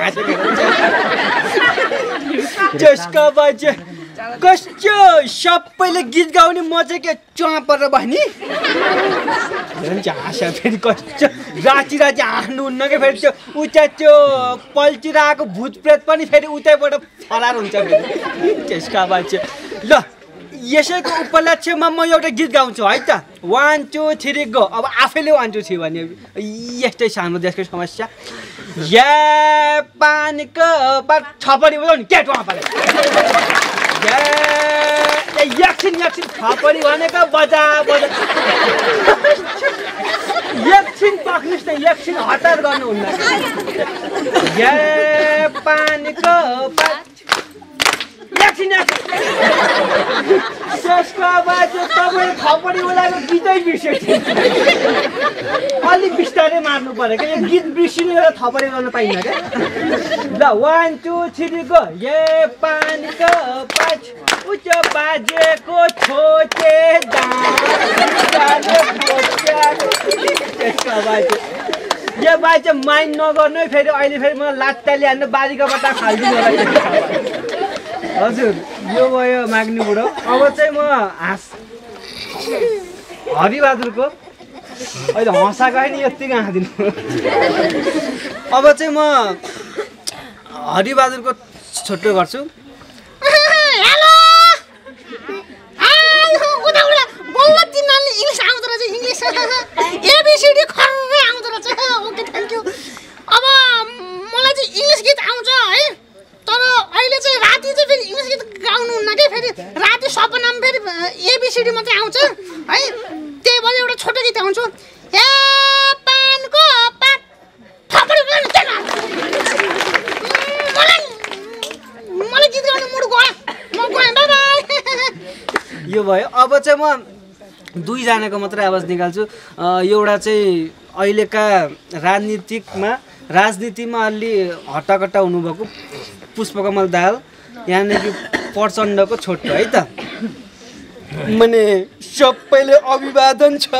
चस्का बाजा कस्तो सबैले गीत गाउने, म चाहिँ के चुहाँ परेर बस्ने। हाँस फेरि कस्तो राति राति हाँस्नु हुन्न कि फेरि त्यो उता त्यो पल्टिएर आएको भूत प्रेत पनि फेरि उतैबाट फरार हुन्छ फेरि। चस्का बाजा। ल यसैको उपलक्ष्यमा म एउटा गीत गाउँछु है त। One two three go. अब आफैले वान टू थ्री भने यस्तै छ हाम्रो देशको समस्या। या पानीको बात छपडी बजाउनु के टुवापाले। एकछिन एकछिन छपडी भनेको बजा बजा। एकछिन पक्नुहोस् न, एकछिन हतार गर्नुहुन्न। या पानीको बात एकछिन त्यसको बाद तपाईँ थपडी बोलाएको गीतै बिर्स्यो। अलिक बिस्तारै मार्नु पऱ्यो क्या, यो गीत बिर्सिनु बेला थपडी गर्नु पाइन्न क्या। ल वान टू थ्री गो। ये पानीको पाँच उच्च बाजेको छोटे त्यसको बाजे यो बाजे माइन्ड नगर्नु फेरि। अहिले फेरि म लात्ताले हान्नु बारीको बट्टा फालिदिनु होला। हजुर यो भयो माग्ने बुढो। अब चाहिँ म हाँस हरिबहादुरको अहिले हँसाएको होइन, यत्तिकै हाँसिदिनु। अब चाहिँ म हरिबहादुरको छोटो गर्छु।
हेलो उता उता बल्ल तिमीहरूले इङ्ग्लिस आउँदो रहेछ इङ्ग्लिस एबिसिडी खर्रै आउँदो रहेछ ओके थ्याङ्क यू अब मलाई चाहिँ इङ्ग्लिस गीत आउँछ है तर अहिले चाहिँ राति चाहिँ फेरि इङ्ग्लिस गीत गाउनुहुन्न कि फेरि राति सपनामा फेरि एबिसिडी मात्रै आउँछ है त्यही भएर एउटा छोटो गीत आउँछु ए पानको पात थपडी पनि मलाई मलाई गीत गाउने मुड गयो म गएँ बाई बाई
यो भयो अब चाहिँ म दुईजनाको मात्रै आवाज निकाल्छु एउटा चाहिँ अहिलेका राजनीतिकमा राजनीतिमा अलि हट्टाकट्टा हुनुभएको पुष्पकमल दाहाल यहाँनिर प्रचण्डको छोटो है त
मने सबैले अभिवादन छ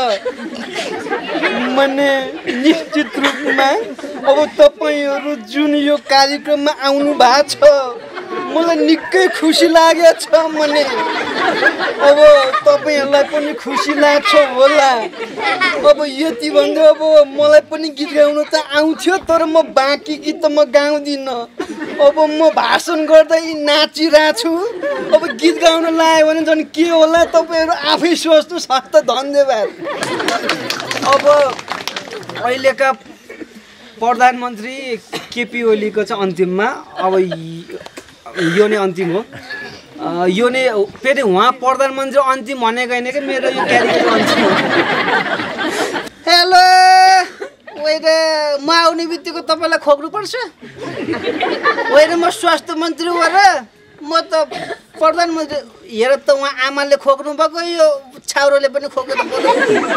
मने निश्चित रूपमा अब तपाईहरु जुन यो कार्यक्रममा आउनु भएको छ मलाई निकै खुसी लागेको छ मने अब तपाईहरुलाई पनि खुसी लाग्छ होला अब यति भन्दा अब मलाई पनि गीत गाउन त आउँथ्यो तर म बाँकी गीत त म गाउँदिन अब म भाषण गर्दै नाचिरहेको छु अब गीत गाउन लाग्यो भने झन् के होला तपाईहरु आफै सोच्नुस् हस्त धन्यवाद
अब अहिलेका प्रधानमन्त्री केपी ओलीको चाहिँ अन्तिममा अब यो नै अन्तिम हो यो नै फेरि उहाँ प्रधानमन्त्री अन्तिम भनेको होइन कि मेरो यो क्यारेक्टर अन्तिम हो
हेलो ओइरे म आउने बित्तिकै तपाईलाई खोक्नुपर्छ ओइरे म स्वास्थ्य मन्त्री हो र म त प्रधानमन्त्री हेर त उहाँ आमाले खोक्नु भएको यो छाउरोले पनि खोकेर बोल्नु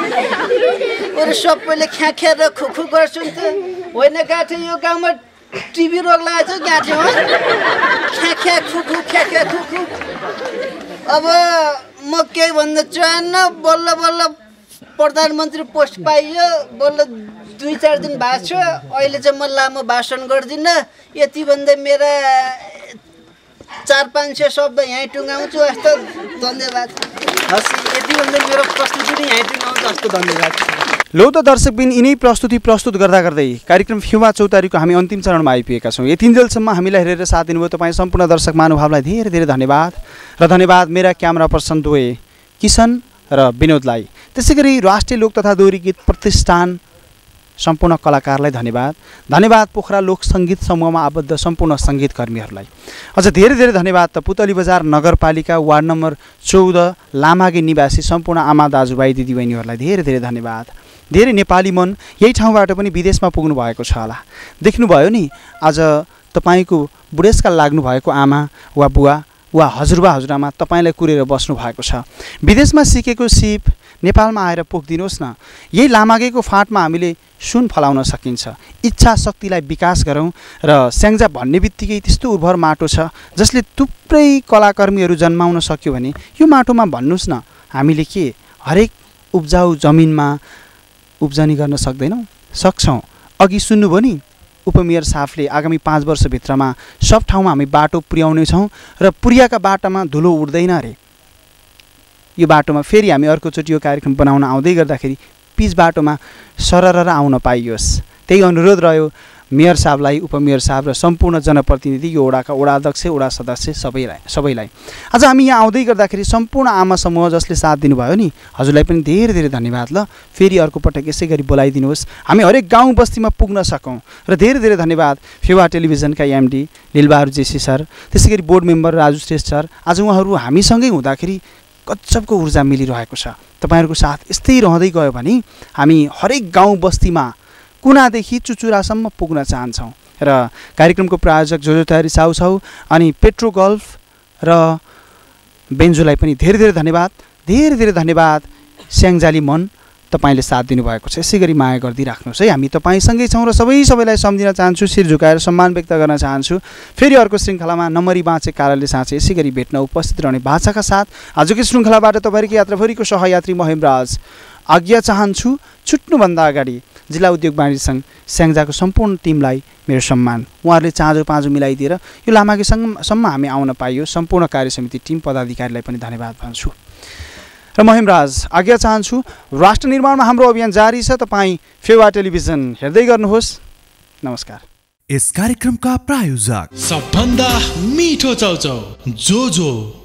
ओरे सबैले ख्याख्या र खुखु गर्छन् त होइन गाठे यो गाउँमा टिभी रोग लागेको छ गाठे हो ख्याख्या खुखु ख्याख्या खुखु अब म केही भन्न चाहन्न बल्ल बल्ल प्रधानमन्त्री पोस्ट पाइयो बल्ल दुई चार दिन भएको छ अहिले चाहिँ म लामो भाषण गर्दिनँ यति भन्दै मेरा चार पाँच सय शब्द यहीँ टुङ्गाउँछु हस्त धन्यवाद हस् यति भन्दै मेरो प्रस्तुति नै यहीँ टुङ्गाउँछु हस्त धन्यवाद
लौ त दर्शकबिन यिनै प्रस्तुति प्रस्तुत गर्दा गर्दै कार्यक्रम फेवा चौतारीको हामी अन्तिम चरणमा आइपुगेका छौँ यतिन्जेलसम्म हामीलाई हेरेर साथ दिनुभयो तपाईँ सम्पूर्ण दर्शक महानुभावलाई धेरै धेरै धन्यवाद र धन्यवाद मेरा क्यामेरा पर्सन दुवै किसन र विनोदलाई त्यसै गरी राष्ट्रिय लोक तथा दोहोरी गीत प्रतिष्ठान सम्पूर्ण कलाकारलाई धन्यवाद धन्यवाद पोखरा लोक सङ्गीत समूहमा आबद्ध सम्पूर्ण सङ्गीतकर्मीहरूलाई अझ धेरै धेरै धन्यवाद त पुतली बजार नगरपालिका वार्ड नम्बर चौध लामागे निवासी सम्पूर्ण आमा दाजुभाइ दिदीबहिनीहरूलाई धेरै धेरै धन्यवाद धेरै नेपाली मन यही ठाउँबाट पनि विदेशमा पुग्नु भएको छ होला देख्नुभयो नि आज तपाईँको बुढेसकाल लाग्नु भएको आमा वा बुवा वा हजुरबा हजुरआमा तपाईँलाई कुरेर बस्नु भएको छ विदेशमा सिकेको सिप नेपालमा आएर पोखिदिनुहोस् न यही लामागेको फाँटमा हामीले सुन फलाउन सकिन्छ इच्छा शक्तिलाई विकास गरौँ र स्याङ्जा भन्ने बित्तिकै त्यस्तो उर्वर माटो छ जसले थुप्रै कलाकर्मीहरू जन्माउन सक्यो भने यो माटोमा भन्नुहोस् न हामीले के हरेक उब्जाउ जमिनमा उब्जनी गर्न सक्दैनौँ सक्छौँ अघि सुन्नुभयो नि उपमेयर साहबले आगामी पाँच वर्षभित्रमा सब ठाउँमा हामी बाटो पुर्याउनेछौँ र पुर्याएका बाटामा धुलो उड्दैन अरे यो बाटोमा फेरि हामी अर्कोचोटि यो कार्यक्रम बनाउन आउँदै गर्दाखेरि पिच बाटोमा सरर आउन पाइयोस् त्यही अनुरोध रह्यो मेयर साहबलाई उपमेयर साहब र सम्पूर्ण जनप्रतिनिधि यो वडाका वडा अध्यक्ष वडा सदस्य सबैलाई सबैलाई आज हामी यहाँ आउँदै गर्दाखेरि सम्पूर्ण आमा समूह जसले साथ दिनुभयो नि हजुरलाई पनि धेरै धेरै धन्यवाद ल फेरि अर्को पटक यसै गरी बोलाइदिनुहोस् हामी हरेक गाउँ बस्तीमा पुग्न सकौँ र धेरै धेरै धन्यवाद फेवा टेलिभिजनका एमडी लीलबहादुर जेसी सर त्यसै गरी board member Raju Shrestha sir आज उहाँहरू हामीसँगै हुँदाखेरि गजबको ऊर्जा मिलिरहेको छ तपाईँहरूको साथ यस्तै रहँदै गयो भने हामी हरेक गाउँ बस्तीमा कुनादेखि चुचुरासम्म पुग्न चाहन्छौँ र कार्यक्रमको प्रायोजक जोजो तयारी साउ साउ अनि पेट्रो गल्फ र बेन्जोलाई पनि धेरै धेरै धन्यवाद धेरै धेरै धन्यवाद स्याङ्जाली मन तपाईँले साथ दिनुभएको छ यसै गरी माया गरिदिइराख्नुहोस् है हामी तपाईँसँगै छौँ र सबै सबैलाई सम्झिन चाहन्छु शिर झुकाएर सम्मान व्यक्त गर्न चाहन्छु फेरि अर्को श्रृङ्खलामा नम्बरी बाँचे कारणले साँचे यसै गरी भेट्न उपस्थित रहने बाछाका साथ आजको श्रृङ्खलाबाट तपाईँहरूको यात्राभरिको सहयात्री म हेमराज आज्ञा चाहन्छु छुट्नुभन्दा अगाडि जिल्ला उद्योग वाणिज्य सङ्घ स्याङ्जाको सम्पूर्ण टिमलाई मेरो सम्मान उहाँहरूले चाँजो पाँजो मिलाइदिएर यो लामागेसम्म हामी आउन पाइयो सम्पूर्ण कार्य समिति टिम पदाधिकारीलाई पनि धन्यवाद भन्छु र म हेमराज आज्ञा चाहन्छु राष्ट्र निर्माणमा हाम्रो अभियान जारी छ तपाईँ फेवा टेलिभिजन हेर्दै गर्नुहोस् नमस्कार।
यस कार्यक्रमका प्रायोजक सबभन्दा मिठो चाउचाउ जोजो।